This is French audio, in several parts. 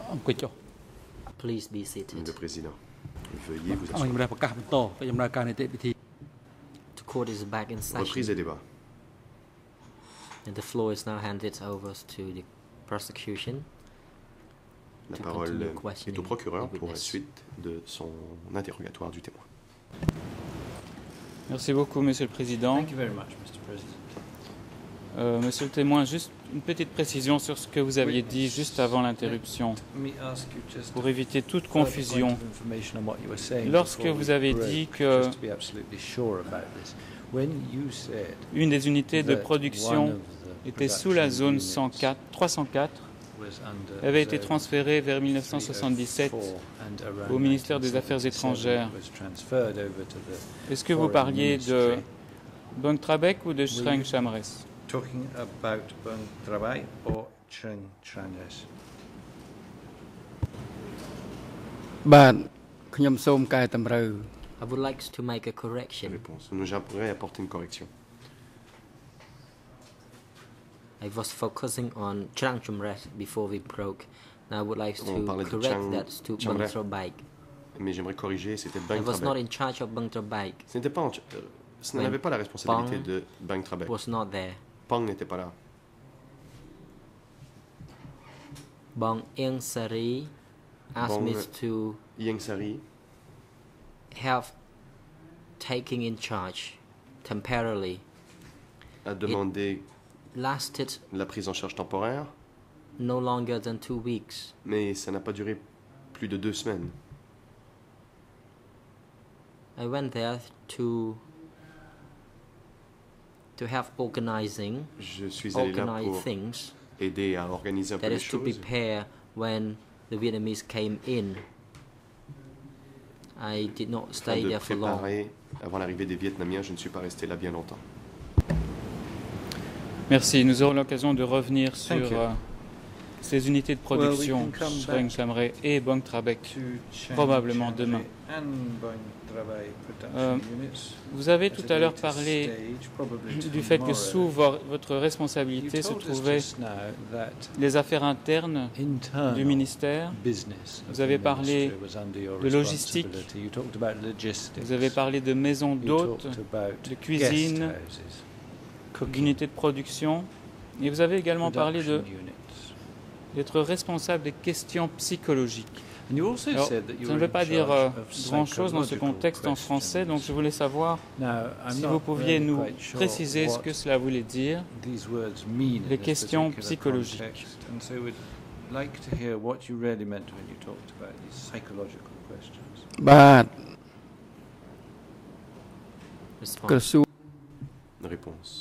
អង្គុយចុះ Please be seated. Le président, veuillez vous អង្គ asseoir. ជំរាបប្រកាសបន្តកិច្ចដំណើរការនីតិវិធី The court is back in Reprise des session, débats. and the floor is now handed over to the prosecution. La To parole continue est questioning au procureur the pour la witness. suite de son interrogatoire du témoin. Merci beaucoup, Monsieur le Président. Thank you very much, Mr. President. Monsieur le témoin, juste une petite précision sur ce que vous aviez dit juste avant l'interruption, Let me ask you just pour a éviter toute further point confusion. of information on what you were saying Lorsque before vous we avez broke, dit que just to be absolutely sure about this, when you said une des unités de that production one of the était sous la production zone units 104, 304, was under avait été zone transférée vers 1977 304 and around au ministère des Affaires 1977 étrangères. was transferred over to the Est-ce que vous Foreign parliez de Ministry. Bang Trabek ou de Shreng Chamres? Talking about Bang Travai or Cheng Changes? បាទខ្ញុំសូមកែតម្រូវ I would like to make a correction. Réponse. Nous j'aimerais apporter une correction. I was focusing on Trang Chumres before we broke. Now I would like On to parlait de correct Chang- that to Chang Rai. Bang Bike. Mais j'aimerais corriger, c'était I Bang was not Trabek. in charge of Bang Bike. Ce n'était pas ce n'avait pas la responsabilité Pang de Bang Trabek. Was not there. Pang n'était pas là. Bang Eng Sari asked me Bang- to Yang Sari help taking in charge temporarily. a demandé Lasted la prise en charge temporaire, no longer than 2 weeks. mais ça n'a pas duré plus de 2 semaines. I went there to help organizing, Je suis allé là organize pour things. aider à organiser un peu That les is to choses. prepare when the Vietnamese came in. I did not Afin stay de there for long. préparer avant l'arrivée des Vietnamiens, je ne suis pas resté là bien longtemps. Merci. Nous aurons l'occasion de revenir sur Thank you. ces unités de production, Well, we can come Shreng back Chamres et Bang Trabek. To Cheng Probablement Changes demain. and Bang Travai production units. Vous avez At tout a à l'heure later parlé stage, probably du fait que tomorrow. sous votre responsabilité You se told us trouvaient just now that les affaires internes internal du ministère. business of Vous avez the parlé ministry was under your de logistique. responsibility. You talked about logistics. Vous avez parlé de maisons You d'hôtes, talked about de cuisine, guest houses, cooking, d'unités de production. Et vous avez également parlé production units. d'être responsable des questions psychologiques. And you also Alors, said that you ça ne were veut pas in dire charge of grand-chose dans ce psychological contexte en français, donc je questions. voulais savoir Now, I'm si not vous pouviez really nous quite sure préciser ce what que cela voulait dire. these words mean les in this questions particular psychologiques. context. And so we'd like to hear what you really meant when you talked about these psychological questions. បាទ ក្រ Response. សួង Réponse.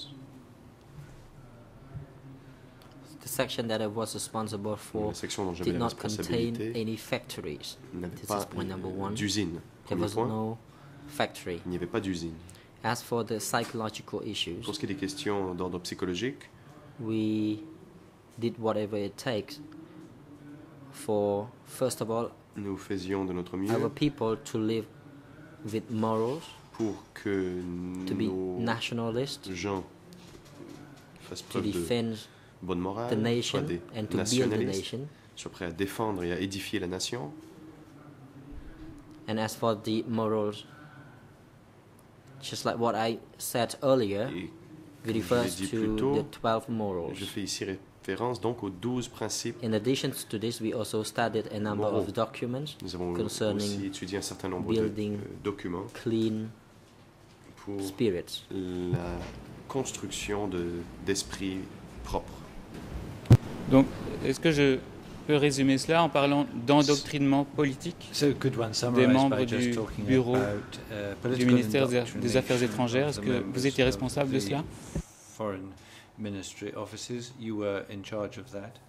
The section that I was responsible for La section dont j'avais did la not contain responsabilité any factories. n'avait This pas is point number one. d'usine. There Premier was point, no factory. il n'y avait pas d'usine. As for the psychological issues, Pour ce qui est des questions d'ordre psychologique, we did whatever it takes for, first of all, nous faisions de notre mieux our people to live with morals, pour que to be nos nationalists, gens fassent to preuve de defend bonne morale, the soient nation des and to build the nationalistes, nation. soient prêts à défendre et à édifier la nation. And as for the morals, just like what I said earlier, Et it comme je l'ai refers dit to plus tôt, the 12 morals. je fais ici référence donc aux 12 principes. In addition to this, we also studied a number Moraux. of documents Nous avons concerning aussi étudié un certain nombre building de documents clean pour spirits. la construction d'esprits propres. Donc, est-ce que je peux résumer cela en parlant d'endoctrinement politique So could one des summarize membres by just du talking bureau about du political ministère des Affaires indoctrination étrangères? of Est-ce the que members vous étiez of responsable de the cela? Foreign Ministry offices, you were in charge of that.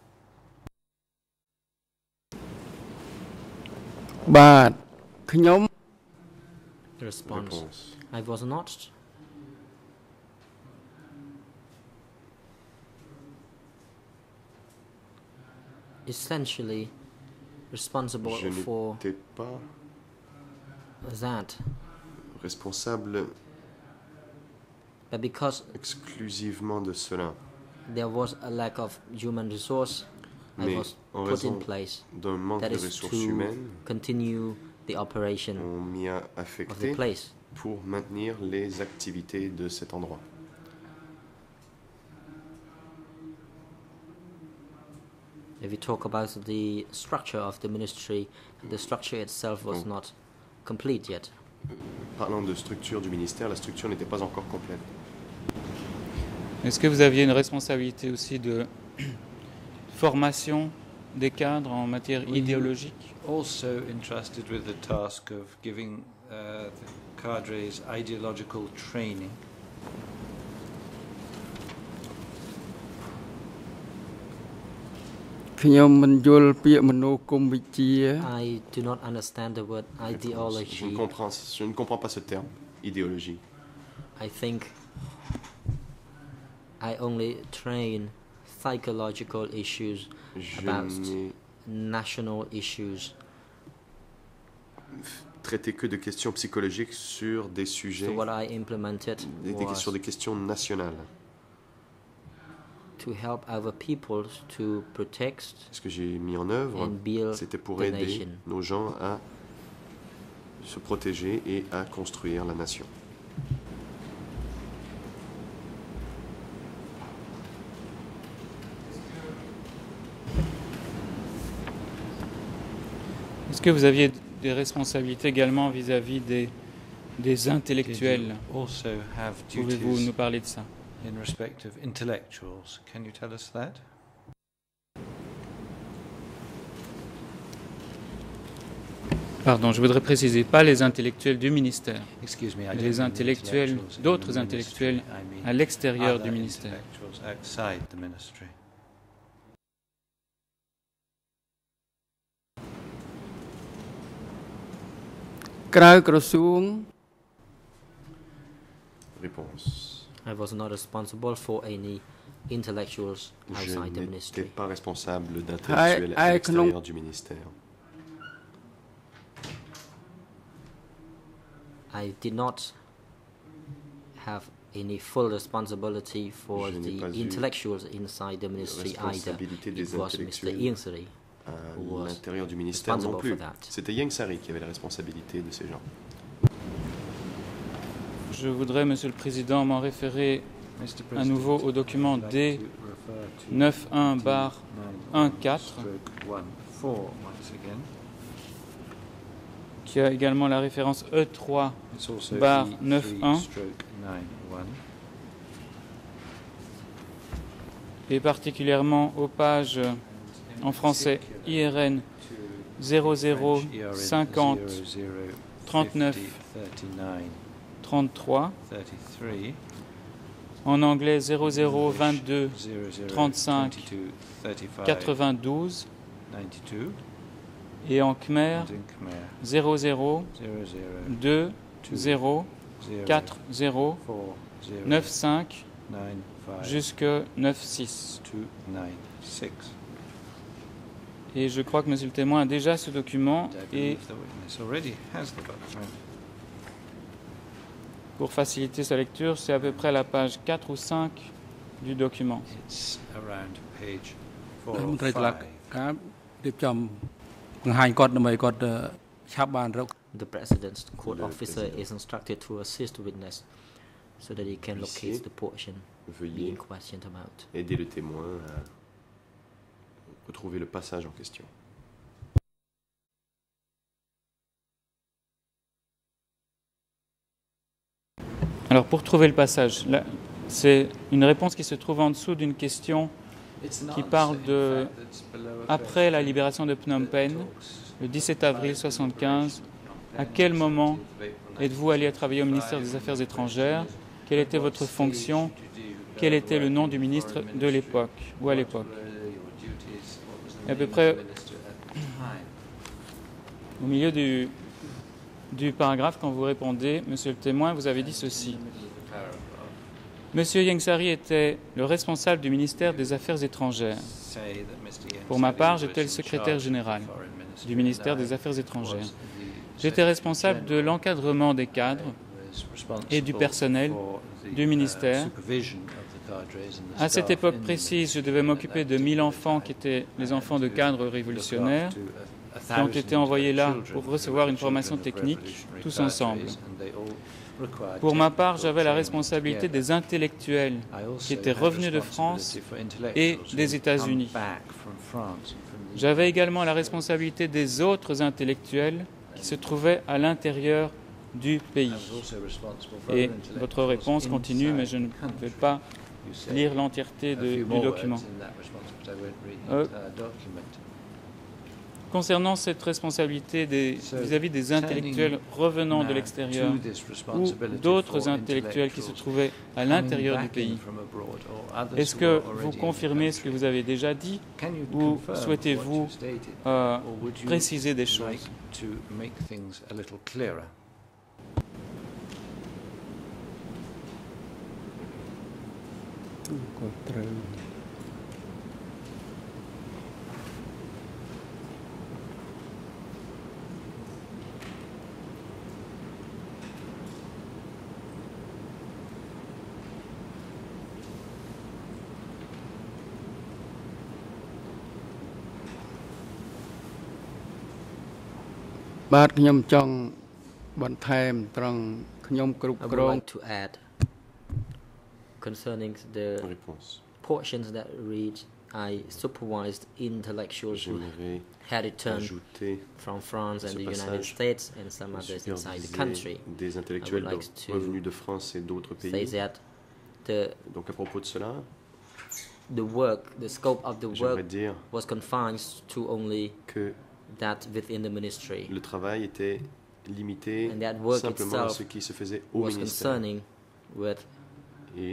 បាទខ្ញុំ The response: Réponse. I was not. Essentially responsible Je for n'étais pas that, responsable but because exclusivement de cela. there was a lack of human resource, Mais was en put in raison place. d'un manque That de is ressources to humaines, continue the operation on m'y a of the affecté place. pour maintenir les activités de cet endroit. If you talk about the structure of the ministry, the structure itself was not complete yet. Parlant de structure du ministère, la structure n'était pas encore complète. Est-ce que vous aviez une responsabilité aussi de formation des cadres en matière Were you idéologique? also entrusted with the task of giving the cadres ideological training? ខ្ញុំមិនយល់ពាក្យមនោគមវិជ្ជា I do not understand the word ideology. Je ne comprends pas ce terme, idéologie. I think I only train psychological issues Je about n'ai national issues. traité que de questions psychologiques sur des sujets, So what I implemented sur was des questions nationales. to help our people to protect Ce que j'ai mis en œuvre, and build c'était pour the aider nation. nos gens à se protéger et à construire la nation. Est-ce que vous aviez des responsabilités également vis-à-vis des intellectuels? Did you also have Pouvez-vous duties nous parler de ça? in respect of intellectuals? Can you tell us that? Pardon, je voudrais préciser, pas les intellectuels du ministère, Excuse me, I mais don't les mean intellectuels, intellectuals in d'autres the intellectuels ministry. I mean à l'extérieur other du ministère. intellectuals outside the ministry. "ក្រៅក្រសួង Réponse. I was not responsible for any intellectuals Je outside the n'étais ministry. pas responsable d'intellectuels à l'extérieur du ministère. I did not have any full responsibility for Je n'ai the pas eu intellectuals inside the ministry either. responsabilité des It was Mr. intellectuels Ingsari. À Who was l'intérieur du ministère non responsible plus. for that. C'était Yang Sari qui avait la responsabilité de ces gens. Je voudrais, Monsieur le Président, m'en référer Mr. à President, nouveau au document I'd like to refer to D91/14 T91/14 once again. qui a également la référence E3 It's also Bar E3/91. et particulièrement aux pages en français IRN 0050 39 33, 33, en anglais 0022 35 35 92 92, et en khmer and in Khmer 00 2 0 4 0 95 jusque 96. 296. Et je crois que Monsieur le témoin a déjà ce document I et believe the witness already has the document. pour faciliter sa lecture, c'est à peu près la page 4 ou 5 du document. It's around page 4 រដ្ឋម or ន្ត្រីតុលា 5. ការរៀបចំបង្ហាញគាត់ដើម្បីគាត់ឆាប់បានរក The president's court Le officer président. is instructed to assist the witness so that he can locate Ici, the portion Veuillez being questioned about. aider le témoin à retrouver le passage en question. Alors pour trouver le passage, là, c'est une réponse qui se trouve en dessous d'une question qui parle de après la libération de Phnom Penh, le 17 avril 1975. À quel moment êtes-vous allé travailler au ministère des Affaires étrangères? Quelle était votre fonction? Quel était le nom du ministre de l'époque ou à l'époque? À peu près au milieu du paragraphe, quand vous répondez, Monsieur le témoin, vous avez dit ceci. Monsieur Yengsari était le responsable du ministère des Affaires étrangères. Pour ma part, j'étais le secrétaire général du ministère des Affaires étrangères. J'étais responsable de l'encadrement des cadres et du personnel du ministère À cette époque précise, je devais m'occuper de 1000 enfants qui étaient les enfants de cadres révolutionnaires qui ont été envoyés là pour recevoir une formation technique, tous ensemble. Pour ma part, j'avais la responsabilité des intellectuels qui étaient revenus de France et des États-Unis. J'avais également la responsabilité des autres intellectuels qui se trouvaient à l'intérieur du pays. Et votre réponse continue, mais je ne vais pas lire l'entièreté du document. Concernant cette responsabilité vis-à-vis des intellectuels revenant de l'extérieur ou d'autres intellectuels qui se trouvaient à l'intérieur du pays, est-ce que vous confirmez ce que vous avez déjà dit ou souhaitez-vous préciser des choses? បាទខ្ញុំចង់បន្ថែមត្រង់ខ្ញុំគ្រប់ I គ្រ would ង like to add concerning the Réponse. portions that read I supervised intellectuals who J'aimerais had returned ajouter from France and ce the United passage, States and some others inside the country. des intellectuels I would like to revenus de France et d'autres Say pays. that the Donc à propos de cela, work, the scope of the j'aimerais work dire was confined to only que that within the ministry, le travail était limité and that work simplement à itself ce qui se faisait au was ministère. concerning with Et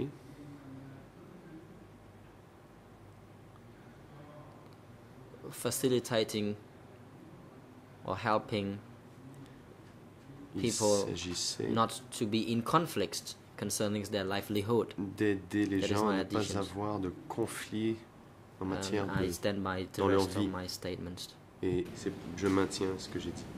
facilitating or helping il people s'agissait not to be in conflicts concerning their livelihood. d'aider les That is gens à my ne pas addition. avoir de conflit en matière I stand by the dans leur rest of vie. my statements. Et je maintiens ce que j'ai dit.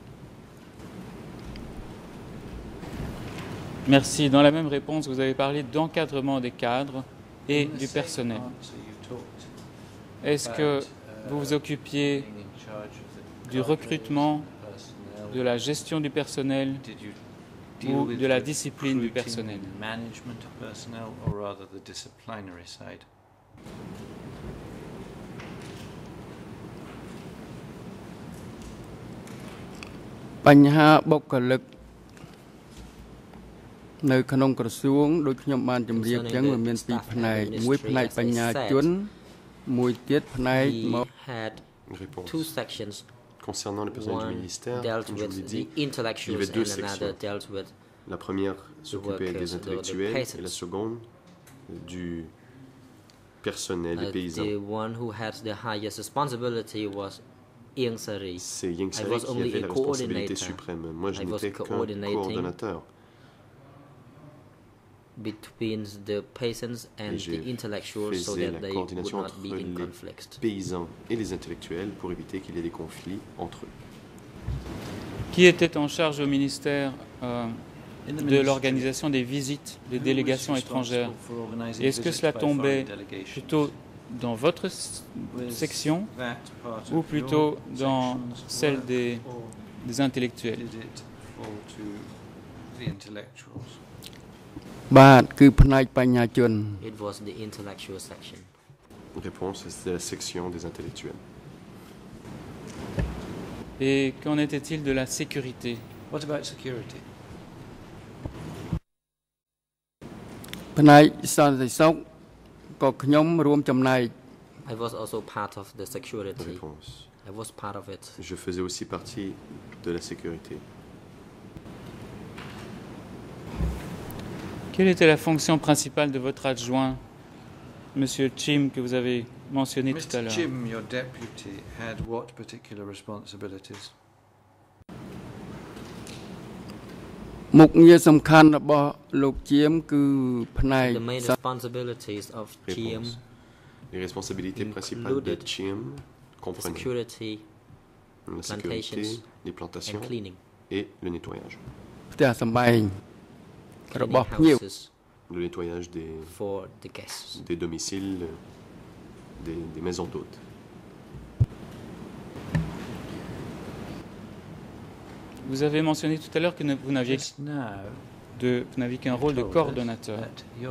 Merci. Dans la même réponse, vous avez parlé d'encadrement des cadres et du personnel. Est-ce que vous vous occupiez du recrutement, de la gestion du personnel ou de la discipline du personnel? Management of personnel, or rather the disciplinary side? បញ្ហាបុគ្គលិកនៅក្នុងក្រសួងដូចខ្ញុំបានជម្រាបចឹងវាមានពីរផ្នែកមួយផ្នែកបញ្ញាជនមួយទៀតផ្នែក We មក had Réponse. two sections. Concernant le personnel du One ministère, dealt comme je vous l'ai with the dit, il y intellectuals avait deux and another sections. dealt with La première s'occupait workers, des the intellectuels et la peasants. seconde du personnel, des paysans. the one who had the highest responsibility was Ieng Sari. C'est Yang Sari was qui only avait a la responsabilité coordinator. suprême. Moi, je I was n'étais qu'un coordinating coordonnateur. Between the peasants and Et je the intellectuals so faisais that la they would coordination not entre be in les conflict. paysans et les intellectuels pour éviter qu'il y ait des conflits entre eux. Qui était en charge au ministère de l'organisation des visites des délégations étrangères? Est-ce que cela tombait plutôt dans votre section ou plutôt dans celle des intellectuels? Did it fall to the intellectuals? បាទគឺផ្នែកបញ្ញាជន It was the intellectual section. Réponse, c'était la section des intellectuels. Et qu'en était-il de la sécurité? What about security? ផ្នែកសន្តិសុខក៏ខ្ញុំរួមចំណែក I was also part of the security. Réponse. I was part of it. Je faisais aussi partie de la sécurité. Quelle était la fonction principale de votre adjoint, Monsieur Chim, que vous avez mentionné tout à Mr. l'heure? Chim, your deputy, had what particular responsibilities? មុខងារសំខាន់របស់លោកជាមគឺផ្នែក The main responsibilities of GM, Réponse. Les responsabilités principales de included Chim the comprenaient security la sécurité, plantations les and plantations cleaning, et le nettoyage. ផ្ទះសម្បែង cleaning របស់ភ្ញៀវ houses Le nettoyage for the guests. des domiciles, des maisons d'hôtes. Vous avez mentionné tout à l'heure que vous n'aviez qu'un rôle de coordonnateur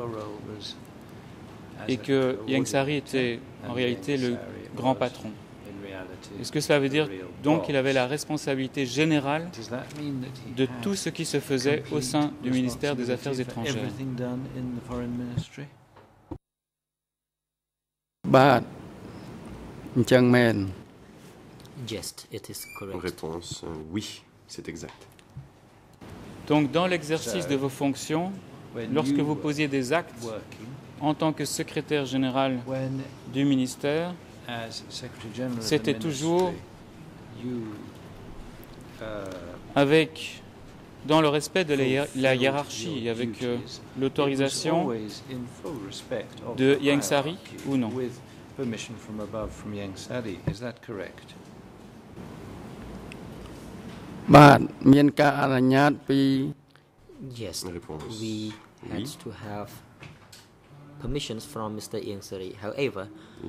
et que Ieng Sary était en réalité le grand patron. Est-ce que cela veut dire donc qu'il avait la responsabilité générale de tout ce qui se faisait au sein du ministère des Affaires étrangères? បាទអញ្ចឹងមែន Yes, it is correct. Réponse oui, c'est exact. Donc dans l'exercice de vos fonctions, lorsque vous posiez des actes en tant que secrétaire général du ministère, c'était toujours dans le respect de la hiérarchie, avec l'autorisation de Ieng Sary ou non? បាទមានការអនុញ្ញាតពី Yes, Réponse we had oui. to have permissions from Mr. Ieng Sary. However,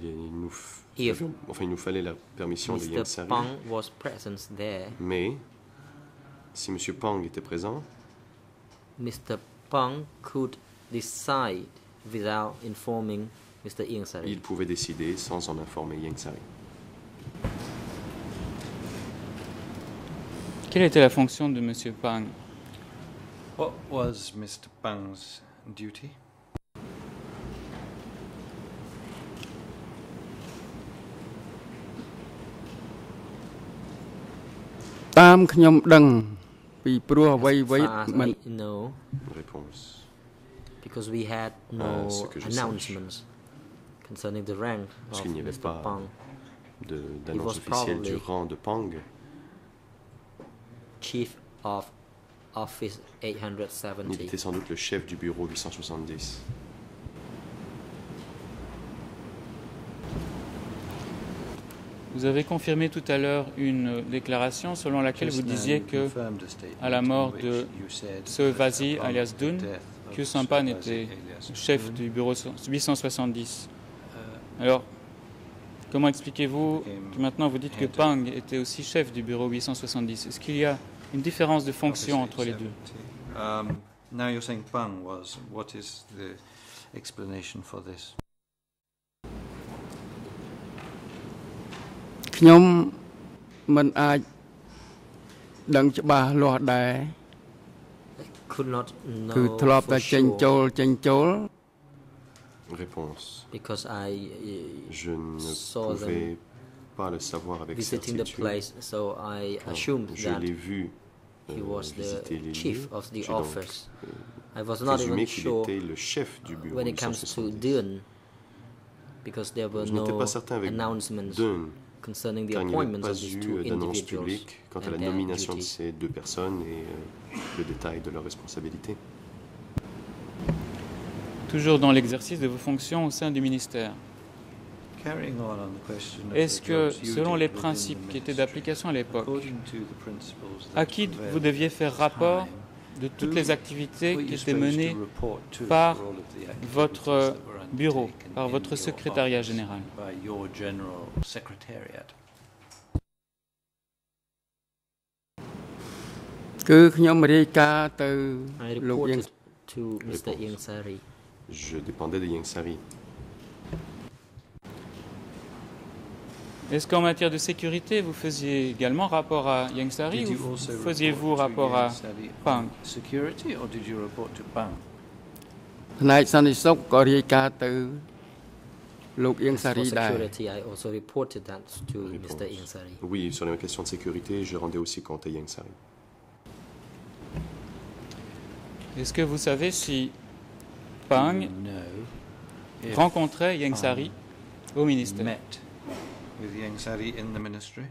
il nous fallait la permission de Ieng Mr. Sary. Pang was present there. Mais si M. Pang était présent, Mr. Pang could decide without informing Mr. Ieng Sary. il pouvait décider sans en informer Ieng Sary. Quelle était la fonction de M. Pang? What was Mr. Pang's duty? តាមខ្ញុំដឹងពីព្រោះអ្វី As far as មិន I know, Réponse because we had no ce que je announcements concerning the rank Parce of qu'il n'y avait Mr. pas Pang. d'annonce was officielle du probably- rang de Pang. Chief of Office Il 870. était sans doute le chef du bureau 870. Vous avez confirmé tout à l'heure une déclaration selon laquelle vous disiez que, à la mort de ce Vasi alias Dun, Khieu Samphan était chef du bureau 870. Alors, comment expliquez-vous que maintenant vous dites que Pang était aussi chef du bureau 870? Est-ce qu'il y a une différence de fonction entre les deux? Now you're saying Pang was. What is the explanation for this? ខ្ញុំមិនអាចដឹងច្បាស់លាស់ដែរ Could not គឺ know ធ្លាប់តែ for ចេញចូល sure ចេញចូល Réponse because I je ne saw them pouvais pas le savoir avec visiting the certitude. place, so I Quand assumed je that l'ai vu he was visiter the les chief lieux, of the j'ai donc office. I was not présumé even qu'il sure était le chef du bureau when it comes to 870. Dun, because there were Je n'étais no pas certain avec announcements Dun, concerning the car il n'y avait appointments pas of these eu two d'annonce individuals publique quant à and la their nomination de duties. ces deux personnes et le détail de leurs responsabilités. Toujours dans l'exercice de vos fonctions au sein du ministère. Carrying on the question of Est-ce the que, jobs you selon did les within principes the qui étaient ministry, d'application à l'époque, according to the principles that à qui prevailed vous deviez faire at the rapport time, de toutes les activités were qui you étaient supposed menées to report to par for all of the activities votre that were bureau, undertaken par in votre your secrétariat office général? by your general secretariat? គឺខ្ញុំរាយការណ៍ទៅ I លោក reported to Mr. Réponse. Ieng Sary. Je dépendais de Ieng Sary. Est-ce qu'en matière de sécurité, vous faisiez également rapport à Ieng Sary Did ou you also faisiez-vous report to rapport à Ieng Sary on Pang? security, or did you report to Pang? ផ្នែកសន្តិសុខក៏រាយការណ៍ទៅលោកអៀង As សា for រីដែរ security, I also reported that to Réponse. Mr. Ieng Sary. Oui, sur les questions de sécurité, je rendais aussi compte à Ieng Sary. Est-ce que vous savez si Pang No. If rencontrait Ieng Sary au ministère? met with Ieng Sary in the ministry?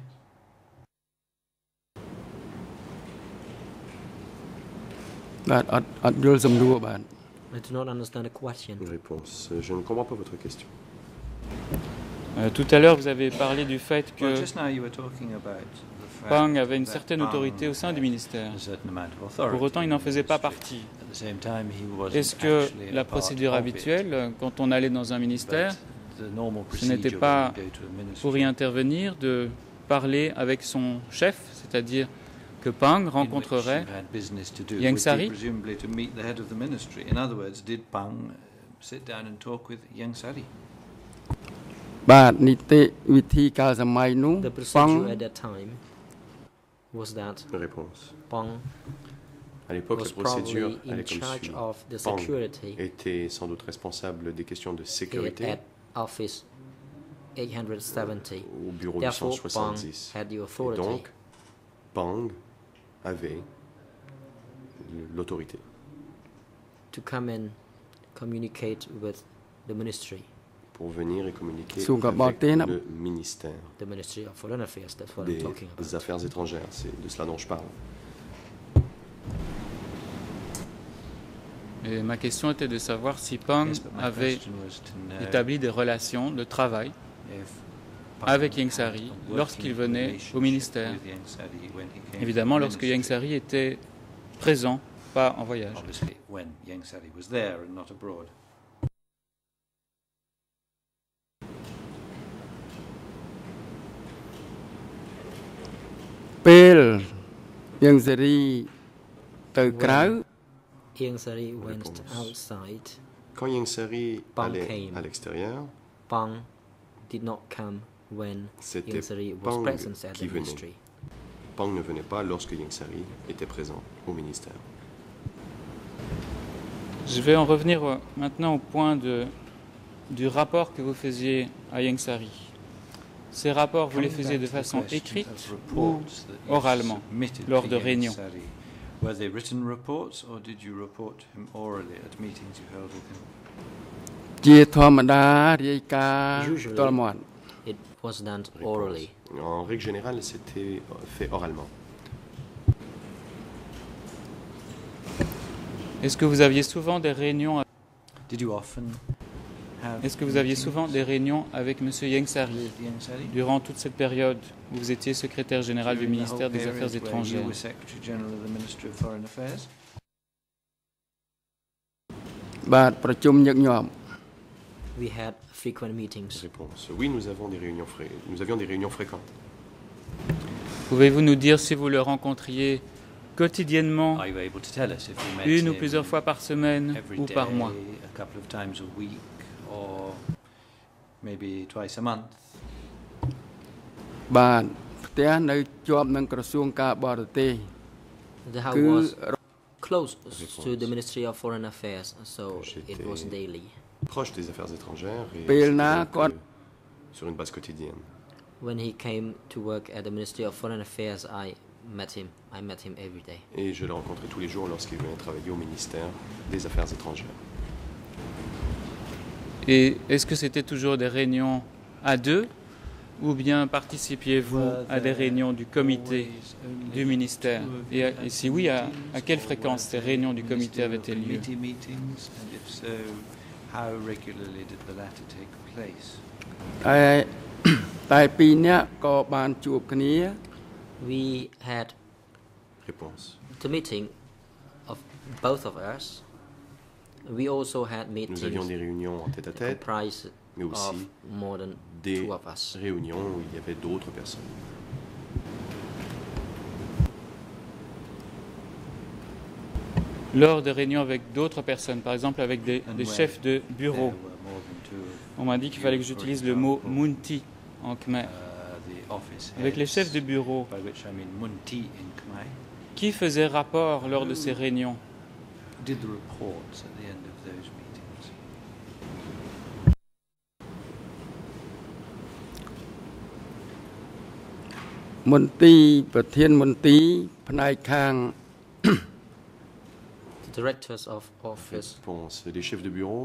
បាទអត់យល់សំណួរបាទ I do not understand the question. Réponse je ne comprends pas votre question. Tout à l'heure, vous avez parlé du fait Well, que just now you were talking about the fact Pang avait une that certaine Pang autorité au sein du had ministère. a certain amount of authority Pour autant, il n'en faisait pas in the ministry. partie. At the same time, he wasn't Est-ce que actually a la part procédure of it. habituelle, quand on allait dans un ministère, But the normal ce n'était procedure pas when you go to a ministry pour y intervenir, de parler avec son chef, c'est-à-dire que Pang in which rencontrerait you had business to do Yang would be Sari? presumably to meet the head of the ministry. In other words, did Pang sit down and talk with Yang Sari? បាទនីតិវិធីកាលសម័យនោះ The ប៉ង procedure at that time was that Réponse. Pang À l'époque, was la procédure probably in allait comme charge suit. of the Pang security était sans doute responsable des questions de sécurité at office 870. au bureau Therefore, Pang 270. had the Et authority donc, Pang avait l'autorité to come and communicate with the ministry, pour venir et communiquer Sous avec Gabatin. le ministère the Ministry of Foreign Affairs. That's what I'm talking des about. Affaires étrangères. C'est de cela dont je parle. Et ma question était de savoir si Pang Yes, but my avait question was to know établi des relations de travail if Pang avec Yang had Sari a working lorsqu'il venait relationship au ministère. with Yang Sari when he came to Évidemment, the lorsque ministry. Yang Sari était présent, pas en voyage. Obviously, when Yang Sari was there and not abroad. ពេលយើងសេរីទៅក្រៅ Yang Sari went Réponse. outside. Quand Yang Sari Pang allait came. à l'extérieur, Pang did not come when C'était Yang Sari was Pang present at qui the venait. ministry. Pang ne venait pas lorsque Yang Sari était présent au ministère. Je vais en revenir maintenant au point du rapport que vous faisiez à Yang Sari. Ces rapports, vous les Coming faisiez back de to the façon question écrite of ou reports that you oralement, submitted lors to de Yang réunions? Sari, were they written reports or did you report to him orally at meetings you held with him? ជាធម្មតារាយការណ៍ផ្ទាល់មាត់ It was done Réponse. orally. En règle générale, c'était fait oralement. Est-ce que vous aviez souvent des réunions Did you often have Est-ce que vous aviez souvent des réunions avec M. Yang Sari with Yang Sari? durant toute cette période où vous étiez secrétaire général du During the ministère whole des period Affaires where you étrangères? were Secretary General of the Ministry of Foreign Affairs? បាទប្រជុំញឹកញាប់ We had frequent meetings. Réponse. Oui, nous avions des réunions fréquentes. Pouvez-vous nous dire si vous le rencontriez quotidiennement, Are you able to tell us if you met une ou him plusieurs fois par semaine every ou par day, mois? a couple of times a week, or maybe twice a month? បាទផ្ទះនៅជាប់នឹងក្រសួងការបរទេស The គឺ house was close to the Ministry of Foreign Affairs, so it was J'étais- daily. Proche des affaires étrangères et Pelna, c'était donc, quoi. sur une base quotidienne. When he came to work at the Ministry of Foreign Affairs, I met him. I met him every day. Et je le rencontrais tous les jours lorsqu'il venait travailler au ministère des Affaires étrangères. Et est-ce que c'était toujours des réunions à deux ou bien participiez-vous à des réunions du comité du ministère? Et si oui, à quelle fréquence ces réunions du comité avaient-elles lieu? Committee meetings, and if so, how regularly did the latter take place? តែតែពីរនាក់ក៏បានជួបគ្នា We had Réponse. the meeting of both of us. We also had Nous avions meetings des réunions en that tête-à-tête, comprised mais of aussi more than des two of us. réunions où il y avait d'autres personnes. Lors de réunions avec d'autres personnes, par exemple avec des And when chefs de bureau, there were more than two of on m'a dit qu'il fallait que j'utilise le mot munti en khmer. the office Avec les heads, chefs de bureau, by which I mean Munti in Khmer, qui faisait rapport lors de ces réunions? did the reports at the end of those meetings. មន្ទីរប្រធានមន្ទីរផ្នែកខាង The directors of office Réponse. Les chefs de bureau,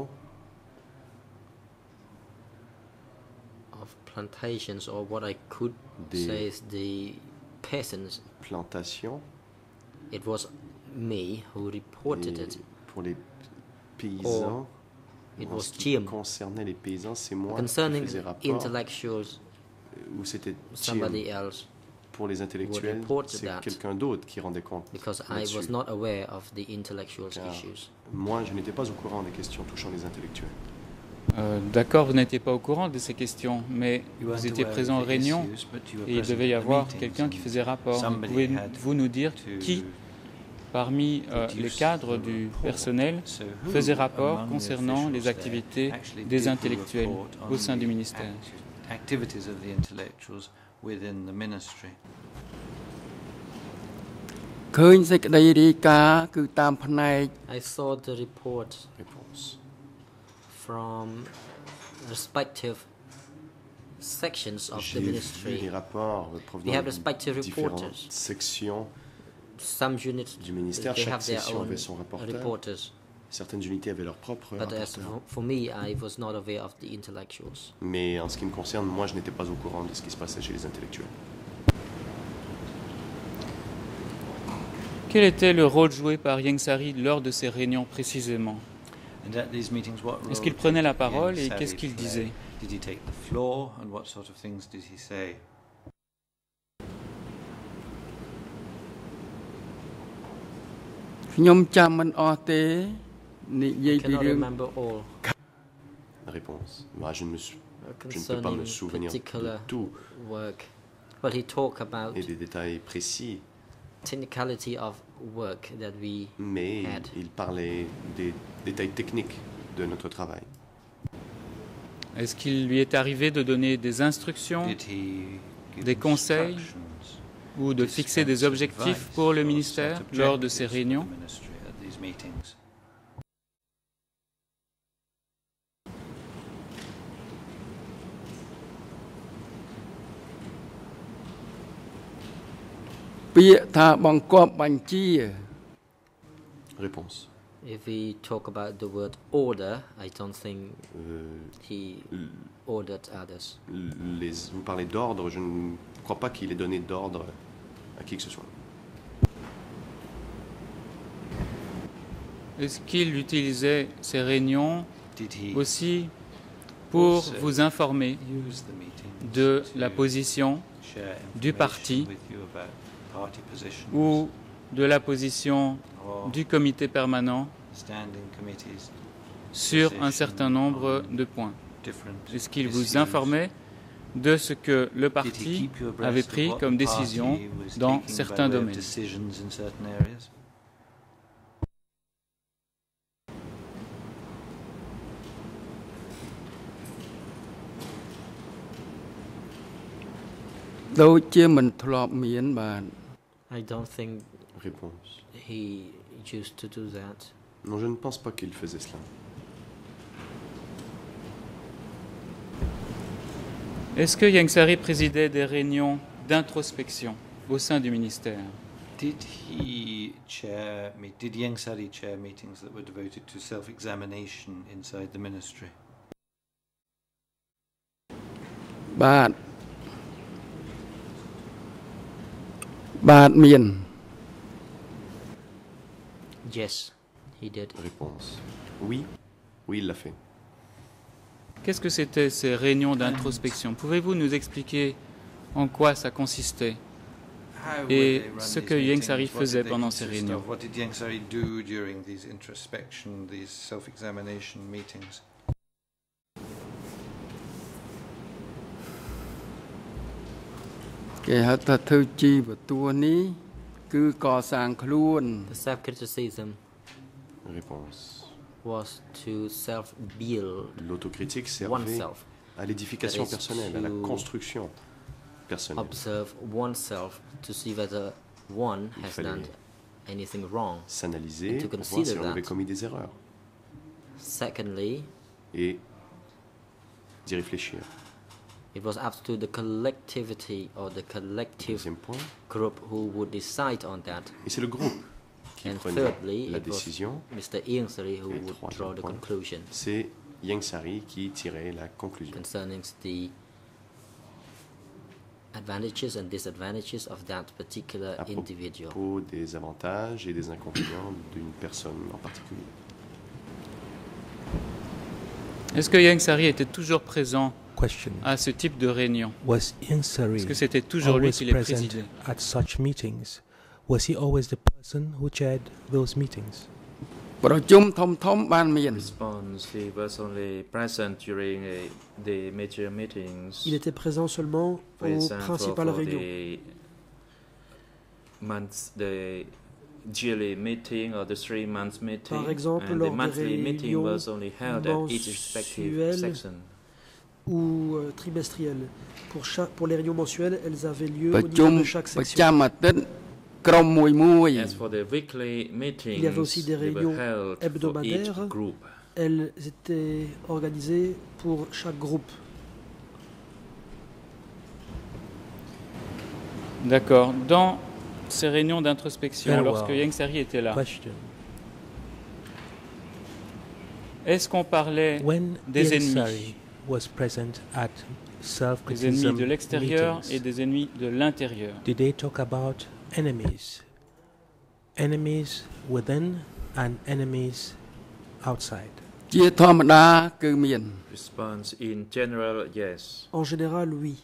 of plantations, or what I could Des- say is the peasants. plantation, It was me who reported et it. pour les paysans, It en was ce qui Jim. concernait les paysans, c'est moi qui Concerning faisais rapport, intellectuals, ou c'était Jim somebody else. pour les intellectuels, report c'est that quelqu'un d'autre qui rendait compte because I là-dessus. was not aware of the intellectuals Car issues. moi, je n'étais pas au courant des questions touchant les intellectuels. D'accord, vous n'étiez pas au courant de ces questions, mais You vous weren't étiez aware présent of aux the réunions issues, but you were et il present devait y at the avoir meetings quelqu'un qui and faisait rapport. somebody Pouvez-vous nous dire qui, parmi les cadres du personnel, So who faisait rapport among the concernant les officials activités there actually des did the intellectuels report on au sein du the ministère? activities of the intellectuals within the ministry? ឃើញសេចក្តីរាយការណ៍គឺតាមផ្នែក I saw the report Réponse. from respective sections of the J'ai vu les ministry. rapports We provenant have respective de différentes reporters. sections Some units du ministère. they Chaque have their section own avait son rapporteur. reporters. Certaines unités avaient leur propre But as rapporteur. for me, I was not aware of the intellectuals. Mais en ce qui me concerne, moi, je n'étais pas au courant de ce qui se passait chez les intellectuels. Quel était le rôle joué par Ieng Sary lors de ces réunions précisément? And at these meetings, what Est-ce role qu'il prenait la did parole Ieng et qu'est-ce Sary qu'il play? disait? Did he take the floor, and what sort of things did he say? "ខ្ញុំចាំមិនអស់ទេនិយាយ I ពី cannot រឿង remember all Réponse. Moi, je ne peux pas concerning me souvenir de particular tout work. But he talked about et des détails précis, technicality of work that we mais had. il parlait des détails techniques de notre travail. Est-ce qu'il lui est arrivé de donner des instructions Did he give Des conseils instructions, ou de fixer des dispense objectifs advice pour le or ministère set lors de objectives ces for the réunions? ministry at these meetings? "ពាក្យថាបង្គាប់បញ្ជា Réponse. If we talk about the word order, I don't think he ordered others. Vous parlez d'ordre, je ne crois pas qu'il ait donné d'ordre à qui que ce soit. Est-ce qu'il utilisait ces réunions Did he aussi pour also vous informer use the meetings de to la position share du information parti with you about party positions ou de la position or du comité permanent standing committees, sur un certain nombre de points? different Est-ce qu'il vous issues? informait de ce que le Did he parti keep you abreast avait of pris what comme the décision party was dans taking by certains way of domaines? decisions in certain areas? "ដូចជាមិនធ្លាប់មានបាទ I don't think Réponse. he used to do that. Non, je ne pense pas qu'il faisait cela. Est-ce que Ieng Sary présidait des réunions d'introspection au sein du ministère? Did Ieng Sary chair meetings that were devoted to self-examination inside the ministry? បាទមាន Yes, he did. Réponse. Oui. Oui, il l'a fait. Qu'est-ce que c'était ces réunions d'introspection? Pouvez-vous nous expliquer en quoi ça consistait? Et ce que Ieng Sary faisait pendant ces réunions. What did Ieng Sary do during these introspection, these self-examination meetings? "គេហៅថាធ្វើជីវតួនេះគឺកសាងខ្លួន The self-criticism Réponse. was to self-build L'autocritique servait oneself, à l'édification That is personnelle, à la to construction personnelle. observe oneself to see whether one Il has fallait done anything wrong. S'analyser And to pour voir consider si on avait that. commis des erreurs Secondly, et d'y réfléchir. it was up to the collectivity or the collective Deuxième point, group who would decide on that. et c'est le groupe qui And prenait thirdly, la it was décision. Mr. Ieng Sary who Et would troisième draw the point. conclusion C'est Ieng Sary qui tirait la conclusion concerning the advantages and disadvantages of that particular à individual. propos des avantages et des inconvénients d'une personne en particulier. Est-ce que Ieng Sary était toujours présent Question. à ce type de réunion? Was Ieng Est-ce Sary que c'était toujours lui always qui les present présidait? at such meetings? Was he always the person who chaired those meetings? ប្រជុំធំៗបានមាន Response: He was only present during the major meetings. Il était présent seulement For aux example, principales for réunions. the yearly meeting or the 3-month meeting. Par exemple, and the lors des monthly meeting réunions was only held at each respective mensuelles section. Ou trimestrielles. Pour les réunions mensuelles, elles avaient lieu ប្រ au ជុំ niveau de chaque ប្រ section. ចាំអាទិត្យក្រុមមួយៗ As for the weekly meetings, Il y avait aussi des they were réunions held for each hebdomadaires. group. Elles étaient organisées pour chaque groupe. D'accord. Dans ces réunions d'introspection, Very lorsque well. Ieng Sary était là, Question. est-ce qu'on parlait When des Ieng ennemis, Sary was present at des ennemis self-criticism de l'extérieur et meetings, des ennemis de l'intérieur? did they talk about enemies? Enemies within and enemies outside? ជាធម្មតាគឺមាន Response: In general, yes. En général, oui.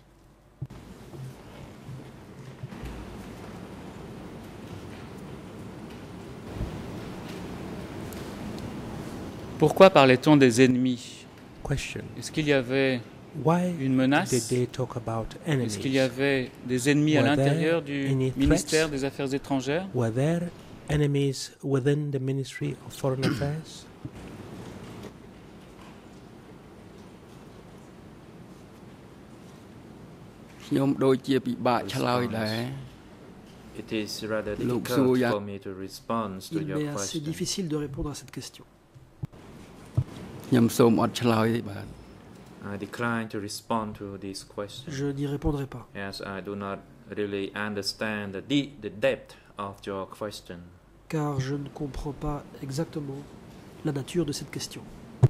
Pourquoi parlait-on des ennemis? Question. Est-ce qu'il y avait Why une menace? did they talk about Est-ce qu'il y enemies? avait des ennemis à Were there l'intérieur du any ministère threats? des Affaires étrangères? Were there enemies within the Ministry of Foreign Affairs? ខ្ញុំដូចជាពិបាកឆ្លើយដែរ It is rather Look, difficult so, yeah. for me to respond to Il your m'est assez question. difficile de répondre à cette question. ខ្ញុំសូមអត់ឆ្លើយទេបាទ I decline to respond to this question Je n'y répondrai pas, as I do not really understand the depth of your question. car je ne comprends pas exactement la nature de cette question.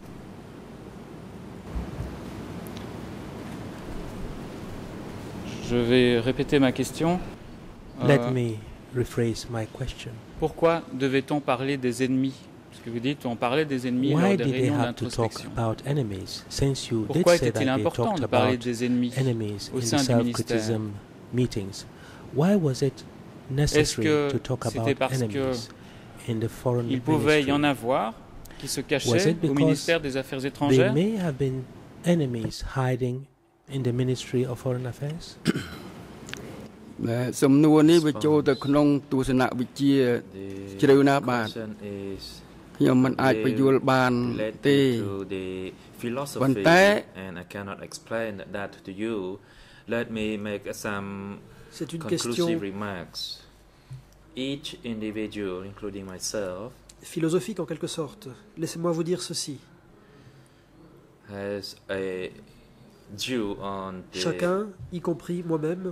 Je vais répéter ma question. Let me rephrase my question. Pourquoi devait-on parler des ennemis? Parce que vous dites on parlait des ennemis Why lors des did they réunions have to talk d'introspection. about enemies? Since you did Pourquoi say était-il that they important talked de parler about des ennemis enemies au in the sein du ministère? self-criticism meetings, why was it necessary que to talk c'était about parce que enemies in the foreign Il pouvait y en ministry? avoir qui se Was cachaient it au because ministère des Affaires There étrangères. may have been enemies hiding in the Ministry of Foreign Affairs. ដែលសំណួរនេះវាចូលទៅក្នុងទស្សនវិជ្ជា ជ្រៅណាស់បាទ question is ខ្ញុំមិនអាចបញ្យល់បានទេ related to the ប៉ុន្ philosophy, តែ and I cannot explain that to you. Let me make some C'est une question conclusive remarks. Each individual, including myself, philosophique en quelque sorte. Laissez-moi vous dire ceci. has a view on the Chacun, y compris moi-même,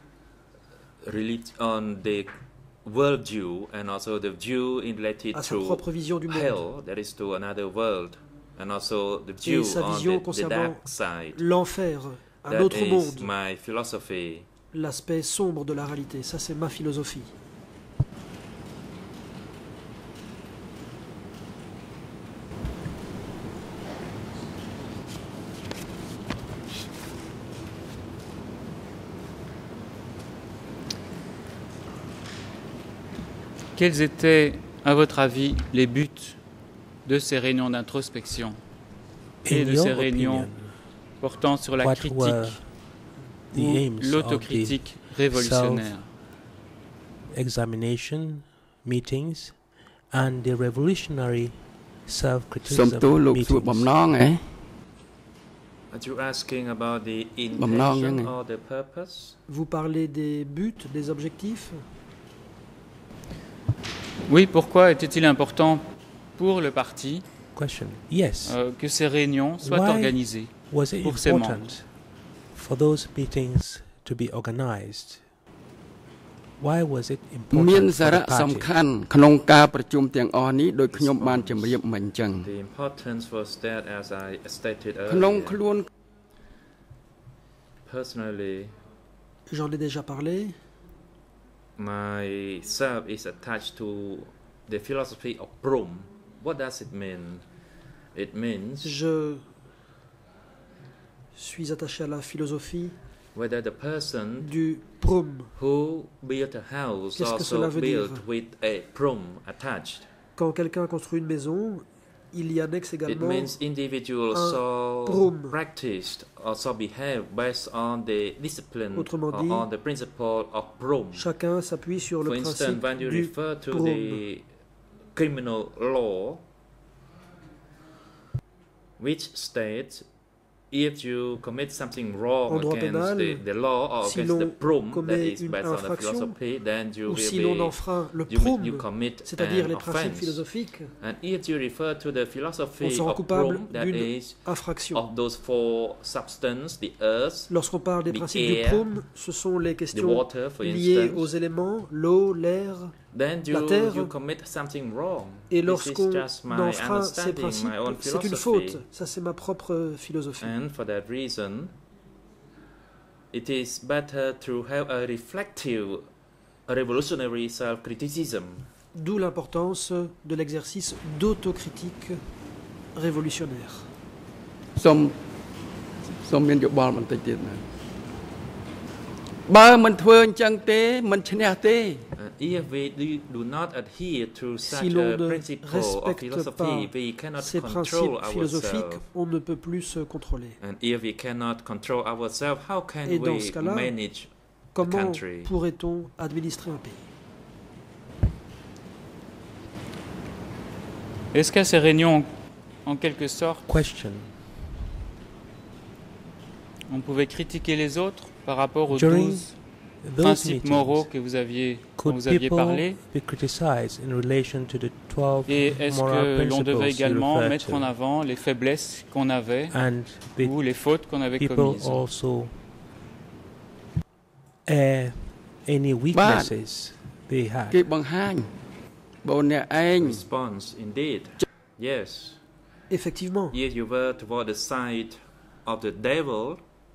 on the world view, and also the view related a sa to propre vision du monde. hell, that is to another world, and also the view Et sa on vision the concernant dark side. l'enfer, un That autre is monde, my philosophy. l'aspect sombre de la réalité. Ça, c'est ma philosophie. Quels étaient, à votre avis, les buts de ces réunions d'introspection et In de ces your réunions opinion, portant sur la what critique were the ou aims of the l'autocritique révolutionnaire? examination meetings and the revolutionary សូម self-criticism ទូលលោកសួរបំណ meetings? ង Are you asking about the បំណង intention ហ្នឹង or the purpose? Vous parlez des buts, des objectifs. Oui, pourquoi était-il important pour le parti Question. Yes. que ces réunions soient Why organisées Was it pour ses membres? important for those meetings to be organized? Why was it មាន important សារៈ for the សំ party? ខាន់ក្នុងការប្រជុំទាំងអស់នេះដោយខ្ញុំបានជម្រាបមិញអញ្ចឹង The importance was that, as I stated ក្នុង earlier, ខ្លួន personally, J'en ai déjà parlé. myself is attached to the philosophy of Rome. What does it mean? It means suis attaché à la philosophie whether the person du prum. who built a house Qu'est-ce que cela also veut dire? built with a prum attached. Quand quelqu'un construit une maison, il y annexe It également means individuals un so prum. practiced or so behave based on the discipline Autrement or dit, on the principle of prum. chacun s'appuie sur For le instance, principe when you du refer to prum. the criminal law, which states if you commit something wrong En droit against pénal, the law or si against the l'on prum that commet is une based on the infraction, philosophy, then you ou will si l'on be enfreint le you prum, commit c'est-à-dire an les principes offense. philosophiques, And if you refer to the on philosophy sera of coupable prum, that d'une is infraction. of those four substances, the earth, Lorsqu'on parle des the principes du air, prum, ce sont les the questions water, for liées instance, aux éléments, l'eau, l'air, then la terre. you commit something wrong. Et This is lorsqu'on just my enfreint ces understanding, principes, my own c'est une philosophy. faute. Ça, c'est ma propre philosophie. And for that reason, it is better to have a reflective, revolutionary self-criticism. D'où l'importance de l'exercice d'autocritique révolutionnaire. សូមមានយោបល់បន្តិចទៀតណាបើមិនធ្វើអញ្ចឹងទេមិនឈ្នះទេ If we do not adhere to such Si l'on a ne principle of respecte philosophy, pas we cannot ces control principes philosophiques, ourselves. on ne peut plus se contrôler. And if we cannot control ourselves, how can Et dans we ce cas-là, manage the Comment country? pourrait-on administrer un pays? Est-ce qu'à ces réunions, en quelque sorte, Question. on pouvait critiquer les autres par rapport aux During 12 those principes moraux meetings, que vous aviez, dont could vous aviez people parlé? be criticized in relation to the 12 Et est-ce moral que l'on devait principles you également referred mettre to? en avant les faiblesses qu'on avait And ou les fautes qu'on avait people commises? also air any weaknesses they had. គេបង្ហាញបើអ្នកឯង Response, indeed. Yes. Effectivement, If you were toward the side of the devil,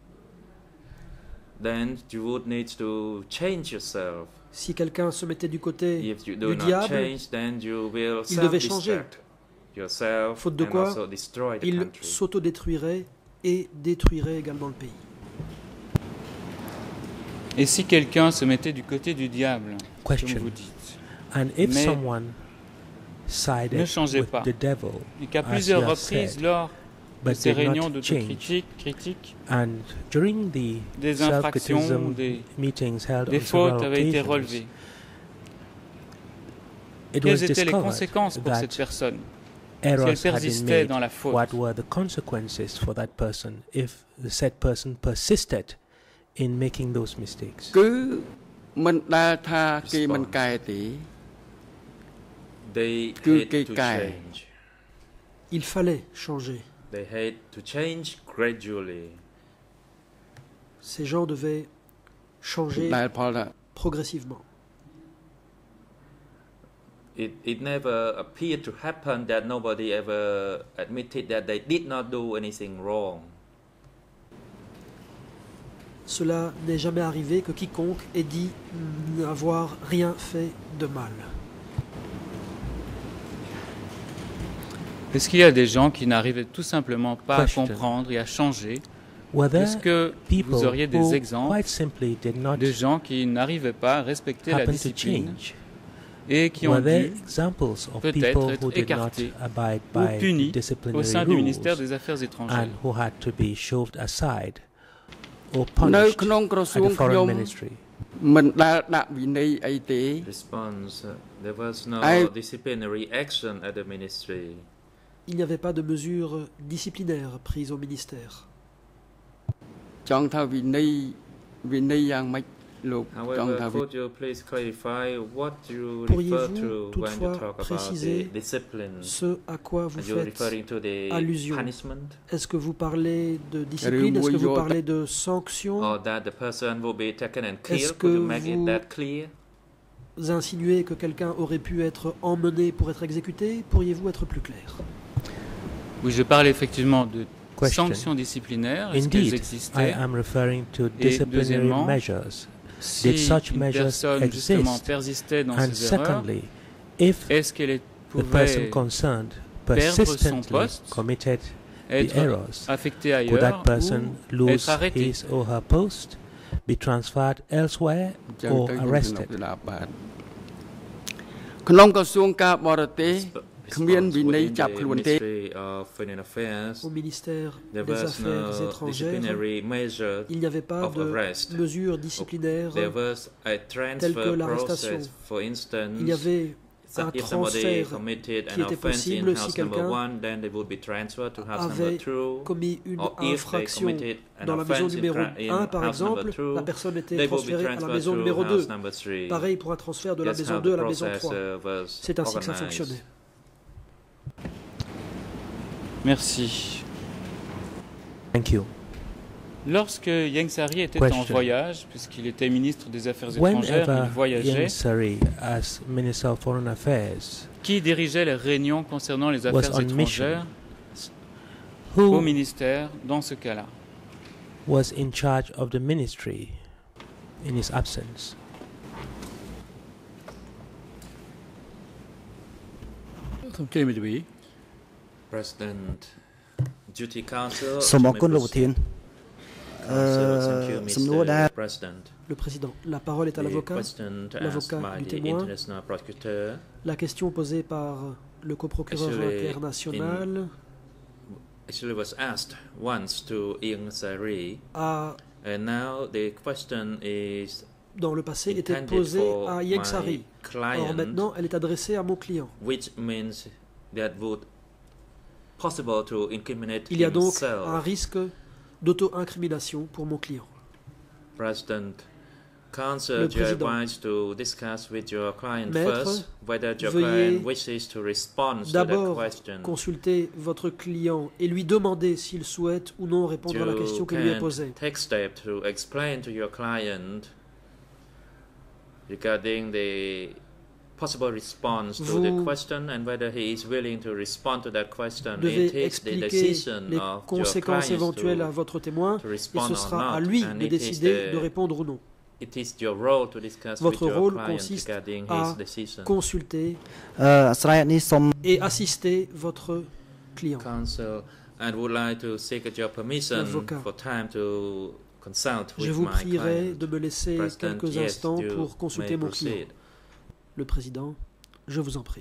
then you would need to change yourself. si quelqu'un se mettait du côté If you do du not diable, change, then you will il devait changer. self-destruct yourself Faute de and quoi, also destroy the il country. s'autodétruirait et détruirait également le pays. Et si quelqu'un se mettait du côté du diable, comme Question. vous dites, And if Mais someone sided ne changez with pas. the devil, et qu'à as plusieurs you have reprises, said, lors de but ces did réunions not change, d'autocritique, and during the des infractions, self-criticism des meetings held des on fautes several avaient été occasions, relevées. it was Quelles étaient les discovered conséquences pour cette that personne errors si elle had been persistait made. dans la faute? What were the consequences for that person if the said person persisted in making those mistakes? គឺមិនដែលថាគេមិនកែទេ They Que hate to quelqu'un. change. Il fallait changer. They hate to change gradually. Ces gens devaient changer ដែលផលថា progressivement. It never appeared to happen that nobody ever admitted that they did not do anything wrong. Cela n'est jamais arrivé que quiconque ait dit n'avoir rien fait de mal. Est-ce qu'il y a des gens qui n'arrivaient tout simplement pas Question. à comprendre et à changer? Were Est-ce there que people vous auriez des who exemples quite simply did not de gens qui n'arrivaient pas à respecter la happen to discipline change? et qui Were ont there dû examples of peut-être people être who did not écartés abide ou by punis au disciplinary sein du ministère rules des Affaires étrangères? and who had to be shoved aside or នៅ punished ក្នុងក្រ at សួង the ខ្ញុំ foreign ministry? មិនដែលដាក់វិន័យអីទេ Response, there was no I- disciplinary action at the ministry. Il n'y avait pas de mesures disciplinaires prises au ministère. ចង់ថាវិន័យយ៉ាងម៉េចលោកចង់ថា However, could you please clarify what you refer Pourriez-vous to when you toutefois talk about préciser the discipline? Ce à quoi vous Are you faites referring to the allusion? punishment? Est-ce que vous parlez de discipline? Est-ce que vous parlez de sanctions? Or that the person will be taken and Est-ce killed? Could you que make it vous- that clear? Vous insinuez que quelqu'un aurait pu être emmené pour être exécuté? Pourriez-vous être plus clair? Oui, je parle effectivement de Question. sanctions disciplinaires. Est-ce qu'elles Indeed, I existaient? am referring to Et disciplinary deuxièmement, measures. Si Did such une measures personne justement exist? persistait dans And ses erreurs, secondly, if est-ce qu'elle the person pouvait concerned perdre son persistently poste committed the errors. affecté Could ailleurs that person ou lose être arrêté. his or her post, be transferred elsewhere, ចឹង or ទៅខ្ញុំ arrested? ស្ដាប់បាទក្នុងក្រសួងការបរទេស គ្មានវិន័យចាប់ខ្លួនទេ Ministry of Foreign Affairs, Au ministère there des was Affaires no étrangères, disciplinary measure il n'y avait pas of de arrest. mesures disciplinaires. There was a transfer l'arrestation. process, for instance. Il y avait un If somebody transfert committed qui an était offense in possible si house number quelqu'un 1, then they would be transferred to house number avait 2. commis une Or if they infraction committed an dans la maison offense numéro in 1, par house number exemple, 2, la personne était they would be transférée à la transferred maison to numéro 2. house number 3. Pareil pour un transfert de la That's maison how 2 the à la maison process 3. was C'est ainsi que ça organized. fonctionnait. Merci. Thank you. Lorsque Ieng Sary était Question. en voyage, puisqu'il était ministre des Affaires étrangères, Whenever il voyageait, Ieng Sary, as Minister of Foreign Affairs, qui dirigeait les réunions concernant les was affaires on étrangères mission, au who ministère dans ce cas-là? was in charge of the ministry in his absence? President, Duty Council. សូមអរគុណលោកប្រធាន Thank you, សំណួរដែល Mr. President. Le président, la parole est à The l'avocat. question L'avocat asked by du the témoin. international prosecutor. La question posée par le coprocureur Actually, international Actually was asked once to Ieng Sary, a, and now the question is dans le passé, était intended posée for à Ieng my Sary. Or client, maintenant, elle est adressée à mon client. which means that would possible to incriminate Il y a donc himself. un risque d'auto-incrimination pour mon client. President, counsel, Le you président. advise to discuss with your client Maître, first whether your veuillez client wishes to respond to the D'abord, question. consulter votre client et lui demander s'il souhaite ou non répondre à la question qui lui est You posée. can take steps to explain to your client regarding the possible response to the Vous question and whether he is willing to respond to that question. Devez It is the expliquer decision les of your conséquences client éventuelles à to, votre témoin to et respond ce or sera à not, lui and de it is décider the- de répondre ou non. It is your role to discuss Votre with your rôle client consiste regarding à his decision. consulter អាស្រ័យនេះសូម et assister votre client. Counsel, I would like to seek your permission L'avocat. for time to consult Je with vous my prierai client. de me laisser President, quelques yes, instants you pour consulter may mon client. proceed. Le président, je vous en prie.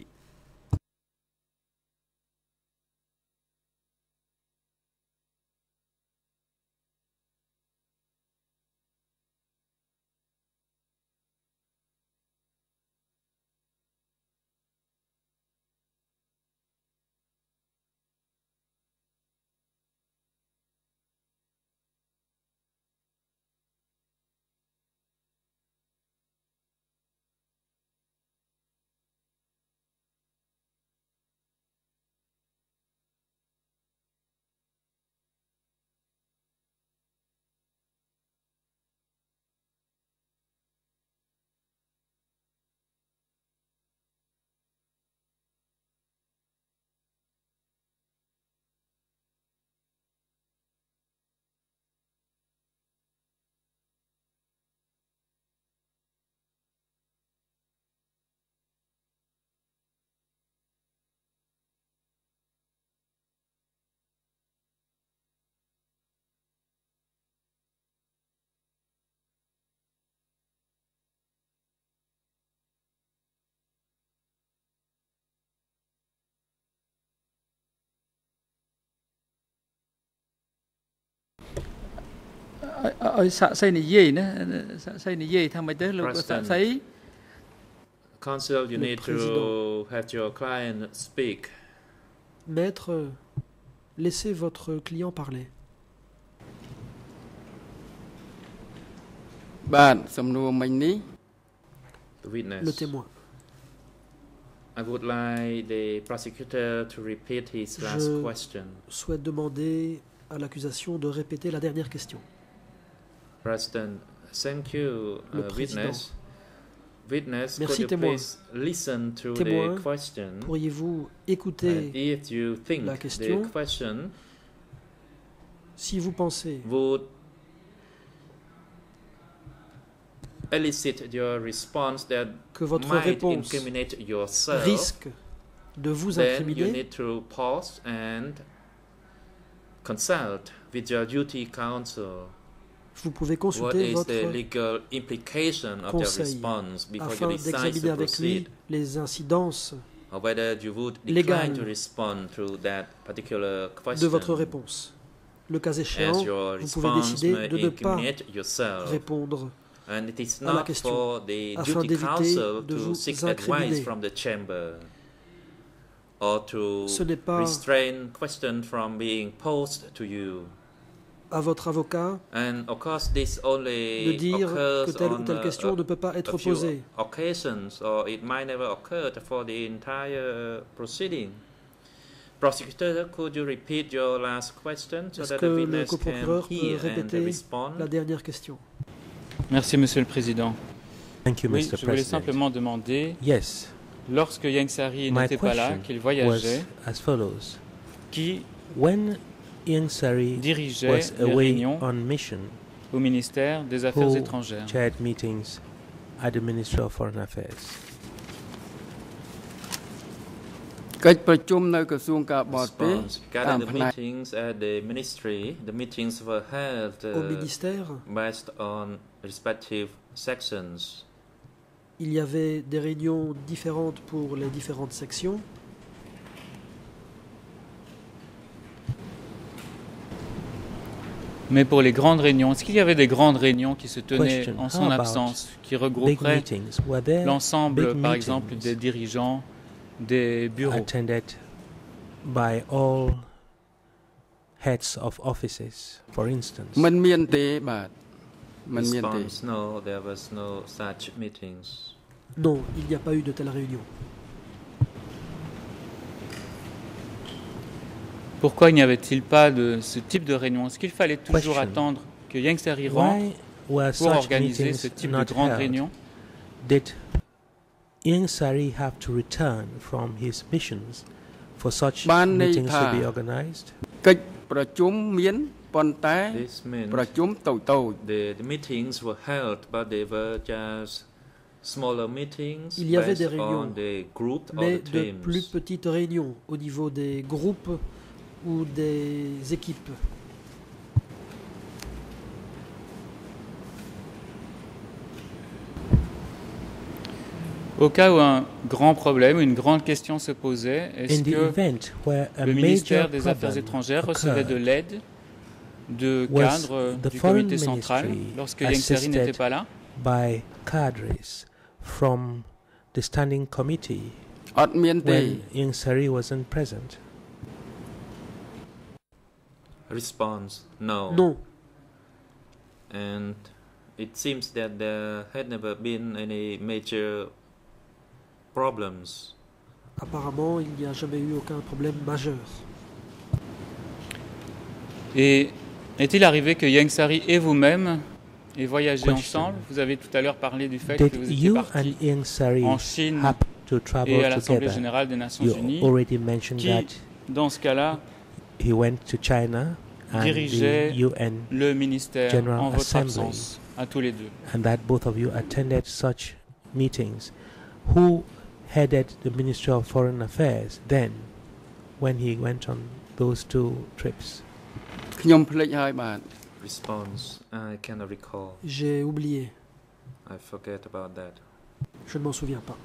Counsel, you Le need président. to have your client speak. Maître, laissez votre client parler. បាទសំណួរមិញនេះ The witness. Le témoin. I would like the prosecutor to repeat his last Je question. souhaite demander à l'accusation de répéter la dernière question. President, thank you, Le président. witness. Witness, Merci, could you témoin. please listen to Témoin, the question? pourriez-vous And écouter if you think la question, the question si vous pensez would elicit your response that que votre might réponse incriminate yourself, risque de vous then you incriminer, need to pause and consult with your duty counsel. Vous pouvez What consulter is votre the legal implication of your conseil response before you afin decide d'examiner to avec lui proceed, les incidences or whether you would légales decline to respond to that particular de question, votre réponse. Le cas as échéant, your vous pouvez response décider may de ne pas incriminate yourself. répondre And it is à la not question, for the afin duty d'éviter counsel de to vous seek incriminer. advice from the chamber or to Ce n'est pas restrain question from being posed to you. à votre avocat And of course, this de only dire que occurs telle ou on telle question ne peut pas être a few posée. occasions, or it might never occur for the entire proceeding. Prosecutor, could you repeat your last question so Est-ce that que the le witness can coprocureur peut hear and répéter respond? la dernière question? Merci, Monsieur le Président. Thank you, Oui, Mr. je voulais President. simplement demander, Yes, lorsque Ieng Sary my n'était pas là, question qu'il was voyageait, as follows. qui When Ieng Sary dirigeait was les away réunions on mission, au ministère des Affaires who étrangères? chaired meetings at the Ministry of Foreign Affairs? កិច្ចប្រជុំនៅក្រសួងការបរទេស Response. តាម Regarding the ផ្នែក meetings at the ministry, the meetings were held Au ministère, based on respective sections. il y avait des réunions différentes pour les différentes sections. Mais pour les grandes réunions, est-ce qu'il y avait des grandes réunions qui se tenaient Question. en son How about absence, qui Big regrouperaient meetings. Were there l'ensemble, big par exemple, meetings des dirigeants des bureaux? attended by all heads of offices, for instance? មិនមានទេបាទមិនមានទេ Response, no, there was no such meetings. Non, il n'y a pas eu de telles réunions. Pourquoi n'y avait-il pas de ce type de réunion? Est-ce qu'il fallait toujours Question. attendre que Ieng Sary rentre Why were pour such organiser meetings ce type de not grande held? réunion? Did Ieng Sary have to return from his missions for such បានន័យ meetings ថា to be organized? កិច្ចប្រជុំមានប៉ុន្តែ This means ប្រជុំតូចៗ the meetings were held, but they were just smaller meetings Il y avait based des réunions, on the group or mais the de teams. plus petites réunions au niveau des groupes ou des équipes. Au cas où un grand problème, une grande question se posait, est-ce In the que event where a le major ministère des Affaires problem étrangères recevait de occurred, l'aide de was cadres the du foreign comité central ministry lorsque Ieng Sary n'était assisted pas là? by cadres from the standing committee អត់មានទេ when Ieng Sary wasn't present? Response, no. Non, And it seems that there had never been any major problems. apparemment, il n'y a jamais eu aucun problème majeur. Et est-il arrivé que Ieng Sary et vous-même aient voyagé Question. ensemble? Vous avez tout à l'heure parlé du fait Did que vous étiez you and partis Ieng Sary en Chine happen to travel et à l'Assemblée together? générale des Nations You Unies, already mentioned qui, that dans ce cas-là, he went to China and dirigeait the UN, le ministère General en votre Assembly. absence, à tous les deux. and that both of you attended such meetings. Who headed the Ministry of Foreign Affairs then when he went on those two trips? ខ្ញុំភ្លេចហើយបាទ Response, I cannot recall. J'ai oublié, I forget about that. je ne m'en souviens pas.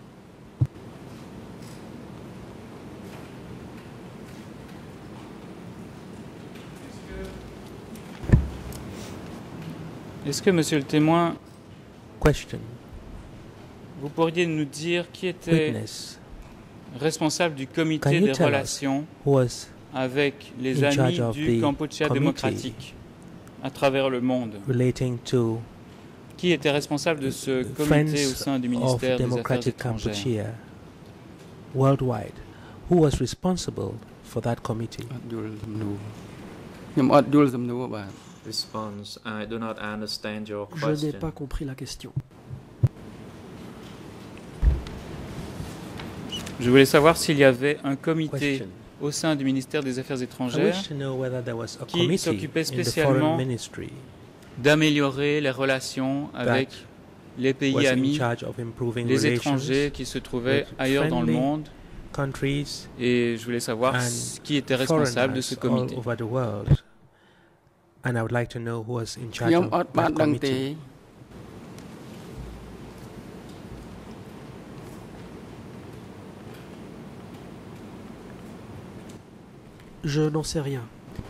Est-ce que, monsieur le témoin, Question. vous pourriez nous dire qui était Witness. responsable du Can comité you des tell us relations who was avec les in amis charge of du the Kampuchea committee démocratique à travers le monde? relating to Qui était responsable de ce comité au Friends sein du of ministère des Affaires Democratic étrangères? Kampuchea worldwide? Who was responsible for that committee? អត់យល់សំណួរខ្ញុំអត់យល់សំណួរបាទ Response, I do not understand your Je n'ai question. pas compris la question. Je voulais savoir s'il y avait un comité Question. au sein du ministère des Affaires I étrangères wish to know whether there was a qui committee s'occupait in the spécialement foreign ministry d'améliorer les relations avec les pays was in amis, charge of improving les relations étrangers qui se trouvaient with ailleurs dans le friendly monde. countries Et je voulais savoir and qui était responsable de ce foreigners all comité. over the world. And I would like to know who was in ខ charge ខ្ញុំ of អត់បាន that ដឹងទេ committee. Je n'en sais rien.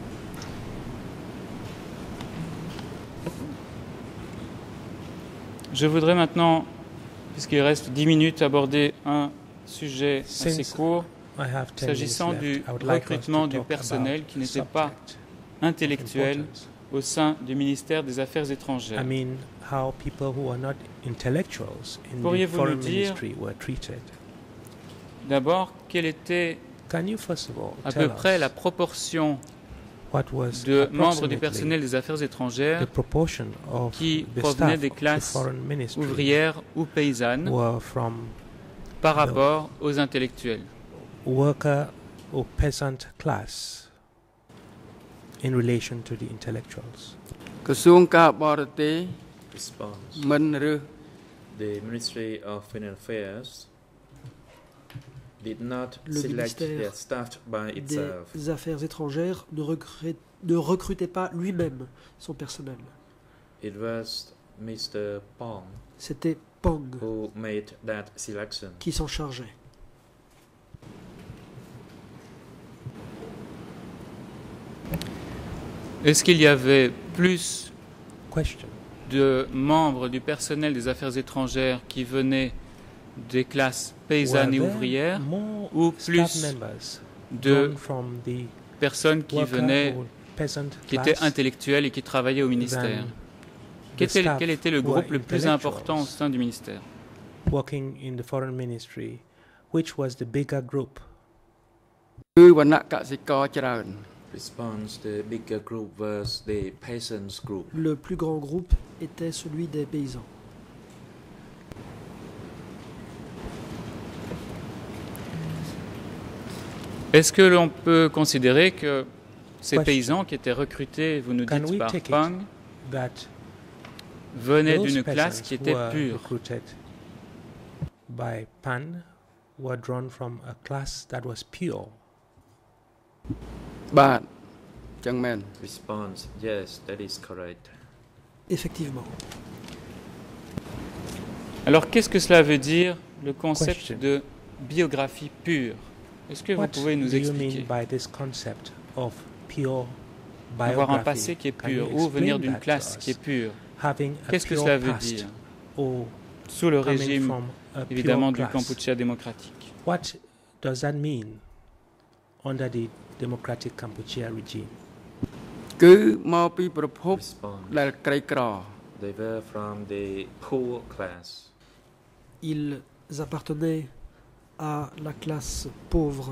Je voudrais maintenant, puisqu'il reste 10 minutes, aborder un sujet assez Since court, I have 10 s'agissant minutes du left, I would like us to recrutement du talk personnel about qui n'était subject pas of intellectuel importance. au sein du ministère des Affaires étrangères. I mean, how people who are not intellectuals in the Pourriez-vous foreign nous dire- ministry were treated. D'abord, quelle était Can you first of all à tell peu près us la proportion what was de membres du approximately personnel des Affaires the étrangères proportion of qui the provenaient staff des of the classes foreign ministry ouvrières ou paysannes were from par rapport aux intellectuels? worker or peasant class in relation to the intellectuals? ក្រសួងការបរទេស Response. មិនរើស The Ministry of Foreign Affairs did not Le select ministère their staff by itself. Des Affaires étrangères ne recrutait pas lui-même son personnel. It was Mr. Pong C'était Pong who made that selection. qui s'en chargeait. Est-ce qu'il y avait plus Question. de membres du personnel des Affaires étrangères qui venaient des classes paysannes et Were there ouvrières more ou staff plus members de drawn from the personnes qui worker venaient, or peasant qui étaient class intellectuelles et qui travaillaient au ministère? than Quel the était, staff quel était le who groupe were le plus important au intellectuals sein du ministère? working in the foreign ministry? Which was the bigger group? គឺវណ្ណៈកសិករច្រើន Response, the bigger group was the peasants group. Le plus grand groupe était celui des paysans. Est-ce que l'on peut considérer que ces Question. paysans qui étaient recrutés, vous nous Can dites we par take it Pang, That venaient those d'une classe peasants qui était were pure? recruited by Pan were drawn from a class that was pure. បាទចឹងមែន Response, yes, that is correct. Effectivement. Alors qu'est-ce que cela veut dire, le concept Question. de biographie pure? Est-ce que vous What pouvez nous do you expliquer? mean by this concept of pure Avoir un biography? passé qui est Can you pur ou venir explain d'une that to classe us? qui est pure. Having a Qu'est-ce que pure cela veut past dire? or Sous le coming régime, from a pure évidemment, du class. Kampuchea démocratique. What does that mean under the democratic Kampuchea regime? គឺមកពីប្រភព Response, ដែលក្រីក្រ they were from the poor class. Ils appartenaient à la classe pauvre.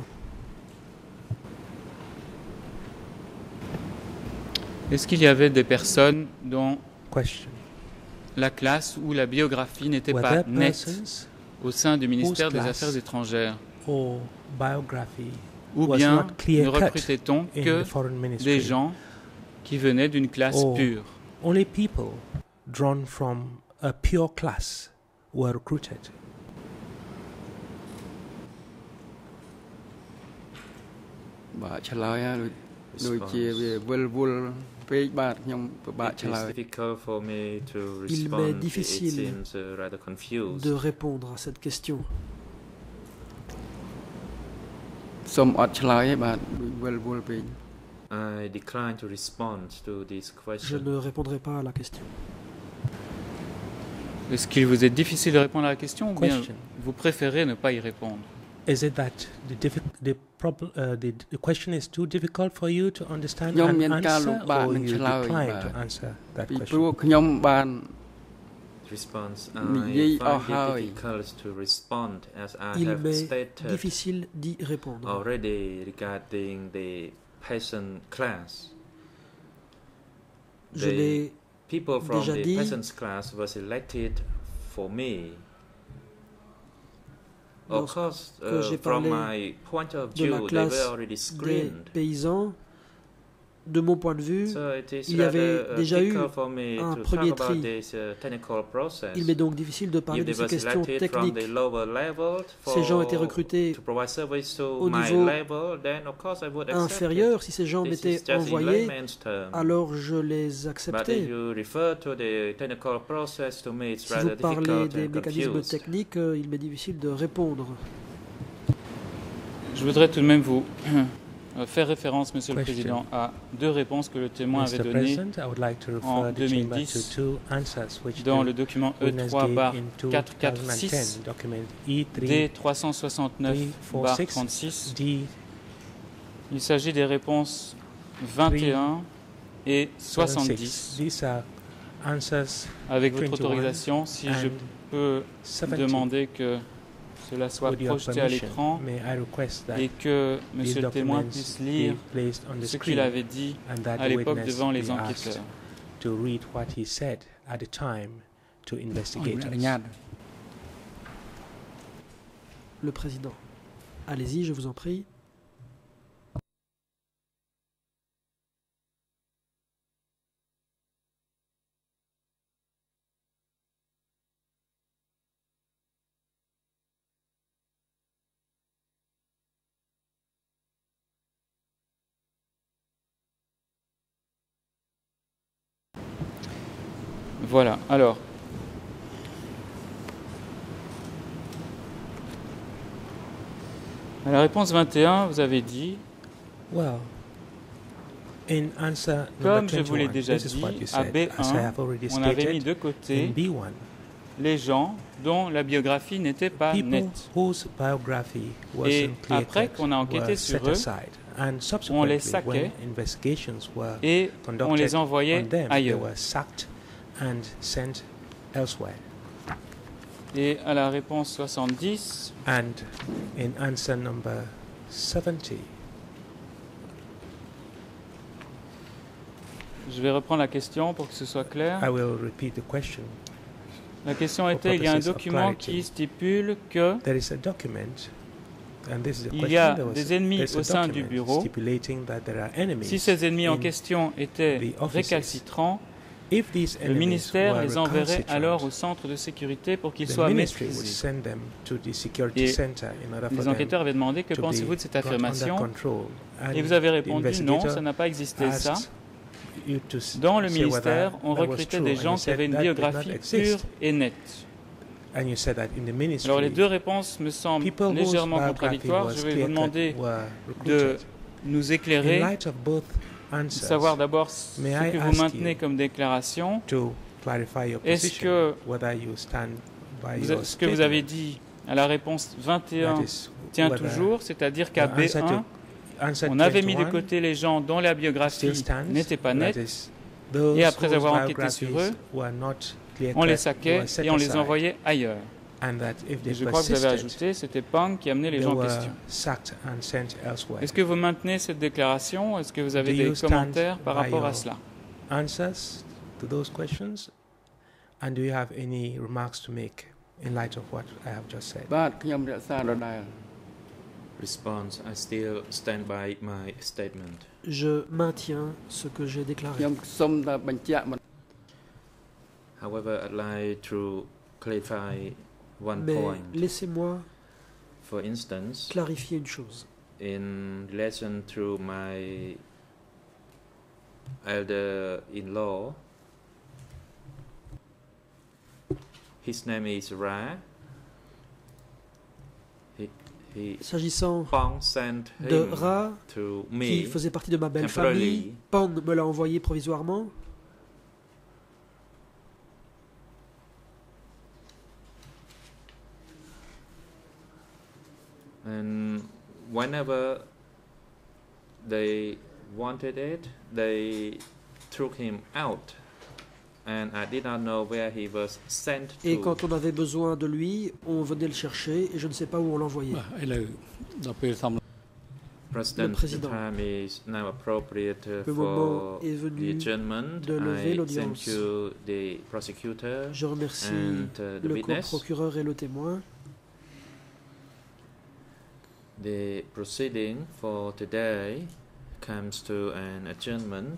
Est-ce qu'il y avait des personnes dont Question. la classe ou la biographie n'était Were pas there nette persons au sein du ministère des class Affaires étrangères? or biography Ou was bien not clear ne cut recrutait-on in que the foreign ministry? des gens qui venaient d'une classe Oh. pure? Only people drawn from a pure class were recruited. បាទឆ្លើយហើយដូចជាវាវិលវល់ពេកបាទខ្ញុំពិបាក It ឆ្លើ is យ difficult for me to Il respond. m'est It difficile seems rather confused. de répondre à cette question. សូមអត់ឆ្លើយទេបាទដូចវិលវល់ពេក I decline to respond to this Je question. ne répondrai pas à la question. Est-ce qu'il vous est difficile de répondre à la question ou bien Question. vous préférez ne pas y répondre? Is it that the question is too difficult for you to understand Nhóm and មានការលំ answer, បាក or នឹង you ឆ្លើយ decline បាទ to answer that ពីព្រោះ question? ខ្ញុំបាន Response, Niyi I find ahai. it difficult to respond as I Il have m'est stated difficile d'y répondre. already regarding the peasant class. Je The l'ai people from déjà the dit. peasants class was elected for me. Of Lorsque course, j'ai from parlé my point of de view, la they classe were already des screened. paysans. de mon point de vue, So it is il y avait rather déjà eu difficult for me un to premier talk about tri. this technical process. Il m'est donc difficile de parler If de they ces were questions selected from techniques. the lower level Ces gens étaient for recrutés to provide service to au my niveau level, then of course I would accept inférieur. it. Si ces gens This is m'étaient just in envoyés, layman's term. alors je les But if acceptais. you refer to the technical process, to me it's Si vous rather parlez difficult des and mécanismes confused. techniques, il m'est difficile de répondre. Je voudrais tout de même vous faire référence, Monsieur le Question. Président, à deux réponses que le témoin avait Mr. données President, I would like to en refer the chamber 2010 to two answers which dans the le document witness gave in E3/446 2010, document E3 D369/36. D. Il s'agit des réponses 21 et 70. These are answers Avec votre 21 autorisation, si je and peux 70. demander que cela soit With your projeté à permission, l'écran may I request that et que these Monsieur le témoin documents puisse be lire placed on the ce qu'il screen avait dit and that à the l'époque witness devant les be asked enquêteurs. to read what he said at the time to investigators. Le Président. Allez-y, je vous en prie. Voilà, alors. À la réponse 21, vous avez dit, Well, in answer comme number je vous l'ai 21, déjà this is what dit, you à said. As I B1, have already on avait mis stated, de in côté B1, les gens dont la biographie n'était pas people nette. whose biography Et wasn't clear après cut qu'on a enquêté were sur set eux, aside. And on les subsequently, saquait when investigations were et on conducted les envoyait on them, they ailleurs. were sacked and sent elsewhere. Et à la réponse 70, And in answer number 70, je vais reprendre la question pour que ce soit clair. I will repeat the question. La question For était, il y a un purposes of document clarity. qui stipule que There is a document, and this is the il question. y a There was des ennemis there's a au sein du document bureau. stipulating that there are enemies Si ces ennemis en in question étaient the offices. récalcitrants, If these le enemies ministère were les enverrait recalcitrant, alors au centre de sécurité pour qu'ils the soient ministry would maîtrisés. send them to the security Et center in order for les them enquêteurs avaient demandé que to pensez-vous be de cette brought under affirmation control. And et vous avez the répondu non, investigator ça n'a pas existé ça. asked you to Dans le say whether ministère, on that was recrutait true, des and you gens qui said avaient une that did not biographie exist. pure et nette. And you said that in the ministry, Alors les deux réponses me semblent people whose légèrement biography contradictoires. was Je vais vous clear-cut demander were de recruited. nous In éclairer, light of both de answers, savoir d'abord ce may I que vous ask maintenez you comme déclaration. to clarify your Est-ce position, que whether you stand by your ce que vous avez statement, dit à la réponse 21 that is, tient whether toujours, c'est-à-dire qu'à the answer B1, answer on avait mis de 21 côté les gens dont la still biographie stands, n'était pas that nette, is, those et après whose avoir enquêté sur biographies eux, were not clear on les cut saquait were set et on les aside, envoyait ailleurs. and that if Et they je crois que vous avez persisted, ajouté, c'était Pang qui amenait les they gens en were question. sacked and sent elsewhere. Est-ce que vous maintenez cette déclaration? Est-ce que vous avez Do des you stand commentaires par by rapport à your cela? answers to those questions? And do you have any remarks to make in light of what I have just said? បាទខ្ញុំរក្សាដដែល Response: I still stand by my statement. Je maintiens ce que j'ai déclaré. ខ្ញុំសូមតែបញ្ជាក់បន្ However, I'd like to clarify one Mais point. laissez-moi For instance, clarifier une chose. in relation to my elder-in-law, his name is Ra. S'agissant Pong sent de him Ra, to qui me faisait partie de ma belle temporarily. famille, Pan me l'a envoyé provisoirement. And whenever they wanted it, they took him out. And I did not know where he was sent Et to. quand on avait besoin de lui, on venait le chercher et je ne sais pas où on l'envoyait. ឥឡូវដល់ពេលសំ President, the président. time is now appropriate Le moment for est the venu adjournment. de lever I l'audience. thank you, the prosecutor Je remercie and the le witness. procureur et le témoin. The proceeding for today comes to an adjournment.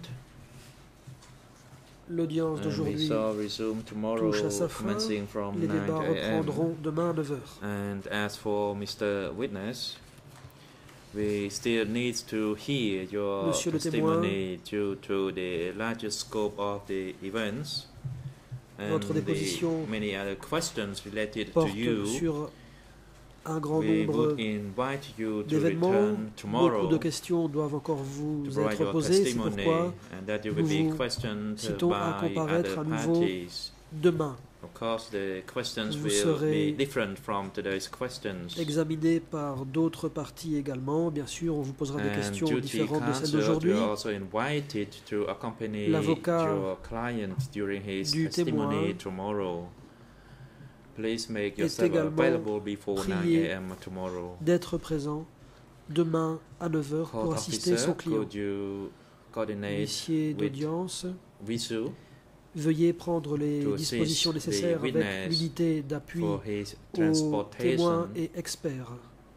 L'audience And we d'aujourd'hui shall resume tomorrow, touche à sa fin. commencing from Les 9 débats a.m. reprendront demain à 9h. And as for Mr. Witness, we still need to hear your Monsieur le témoin, testimony due to the larger scope of the events and votre déposition the many other questions related to porte you. sur un grand We nombre would invite you to d'événements. return Beaucoup tomorrow de questions doivent encore to vous provide être your posées. C'est testimony, pourquoi and that you nous will be vous questioned citons à by comparaître other à nouveau parties. demain, Of course, the questions Vous will serez be different from today's questions. examiné par d'autres parties également. Bien sûr, on vous posera des And questions duty différentes de celles counsel, d'aujourd'hui. you're also invited to accompany L'avocat your client during his du testimony témoin tomorrow. Please make est yourself également available before 9 prié a.m. tomorrow. d'être présent demain à 9h pour Court assister officer, son client. could you coordinate Huissier with d'audience, Visu veuillez prendre les to dispositions assist nécessaires the avec witness l'unité d'appui for his aux témoins transportation et experts.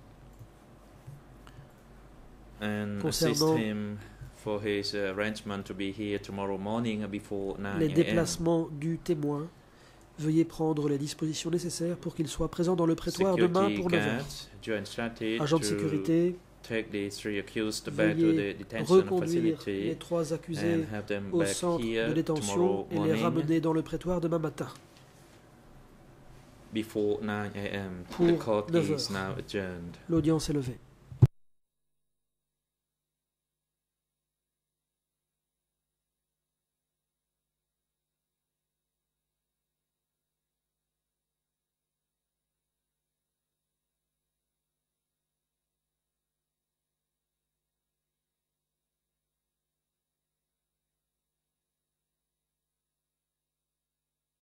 and assist Concernant him for his arrangement to be here tomorrow morning before 9 les a.m. déplacements du témoin, veuillez prendre les dispositions nécessaires pour qu'il soit présent dans le prétoire demain Security pour 9h. guards, you're instructed Agents de to sécurité, take the three accused back to veuillez the detention reconduire les facility 3 accusés and have them au back centre here de détention tomorrow et les morning ramener dans le prétoire demain matin. before 9 a.m. Pour The court 9 is heures. now adjourned. L'audience est levée.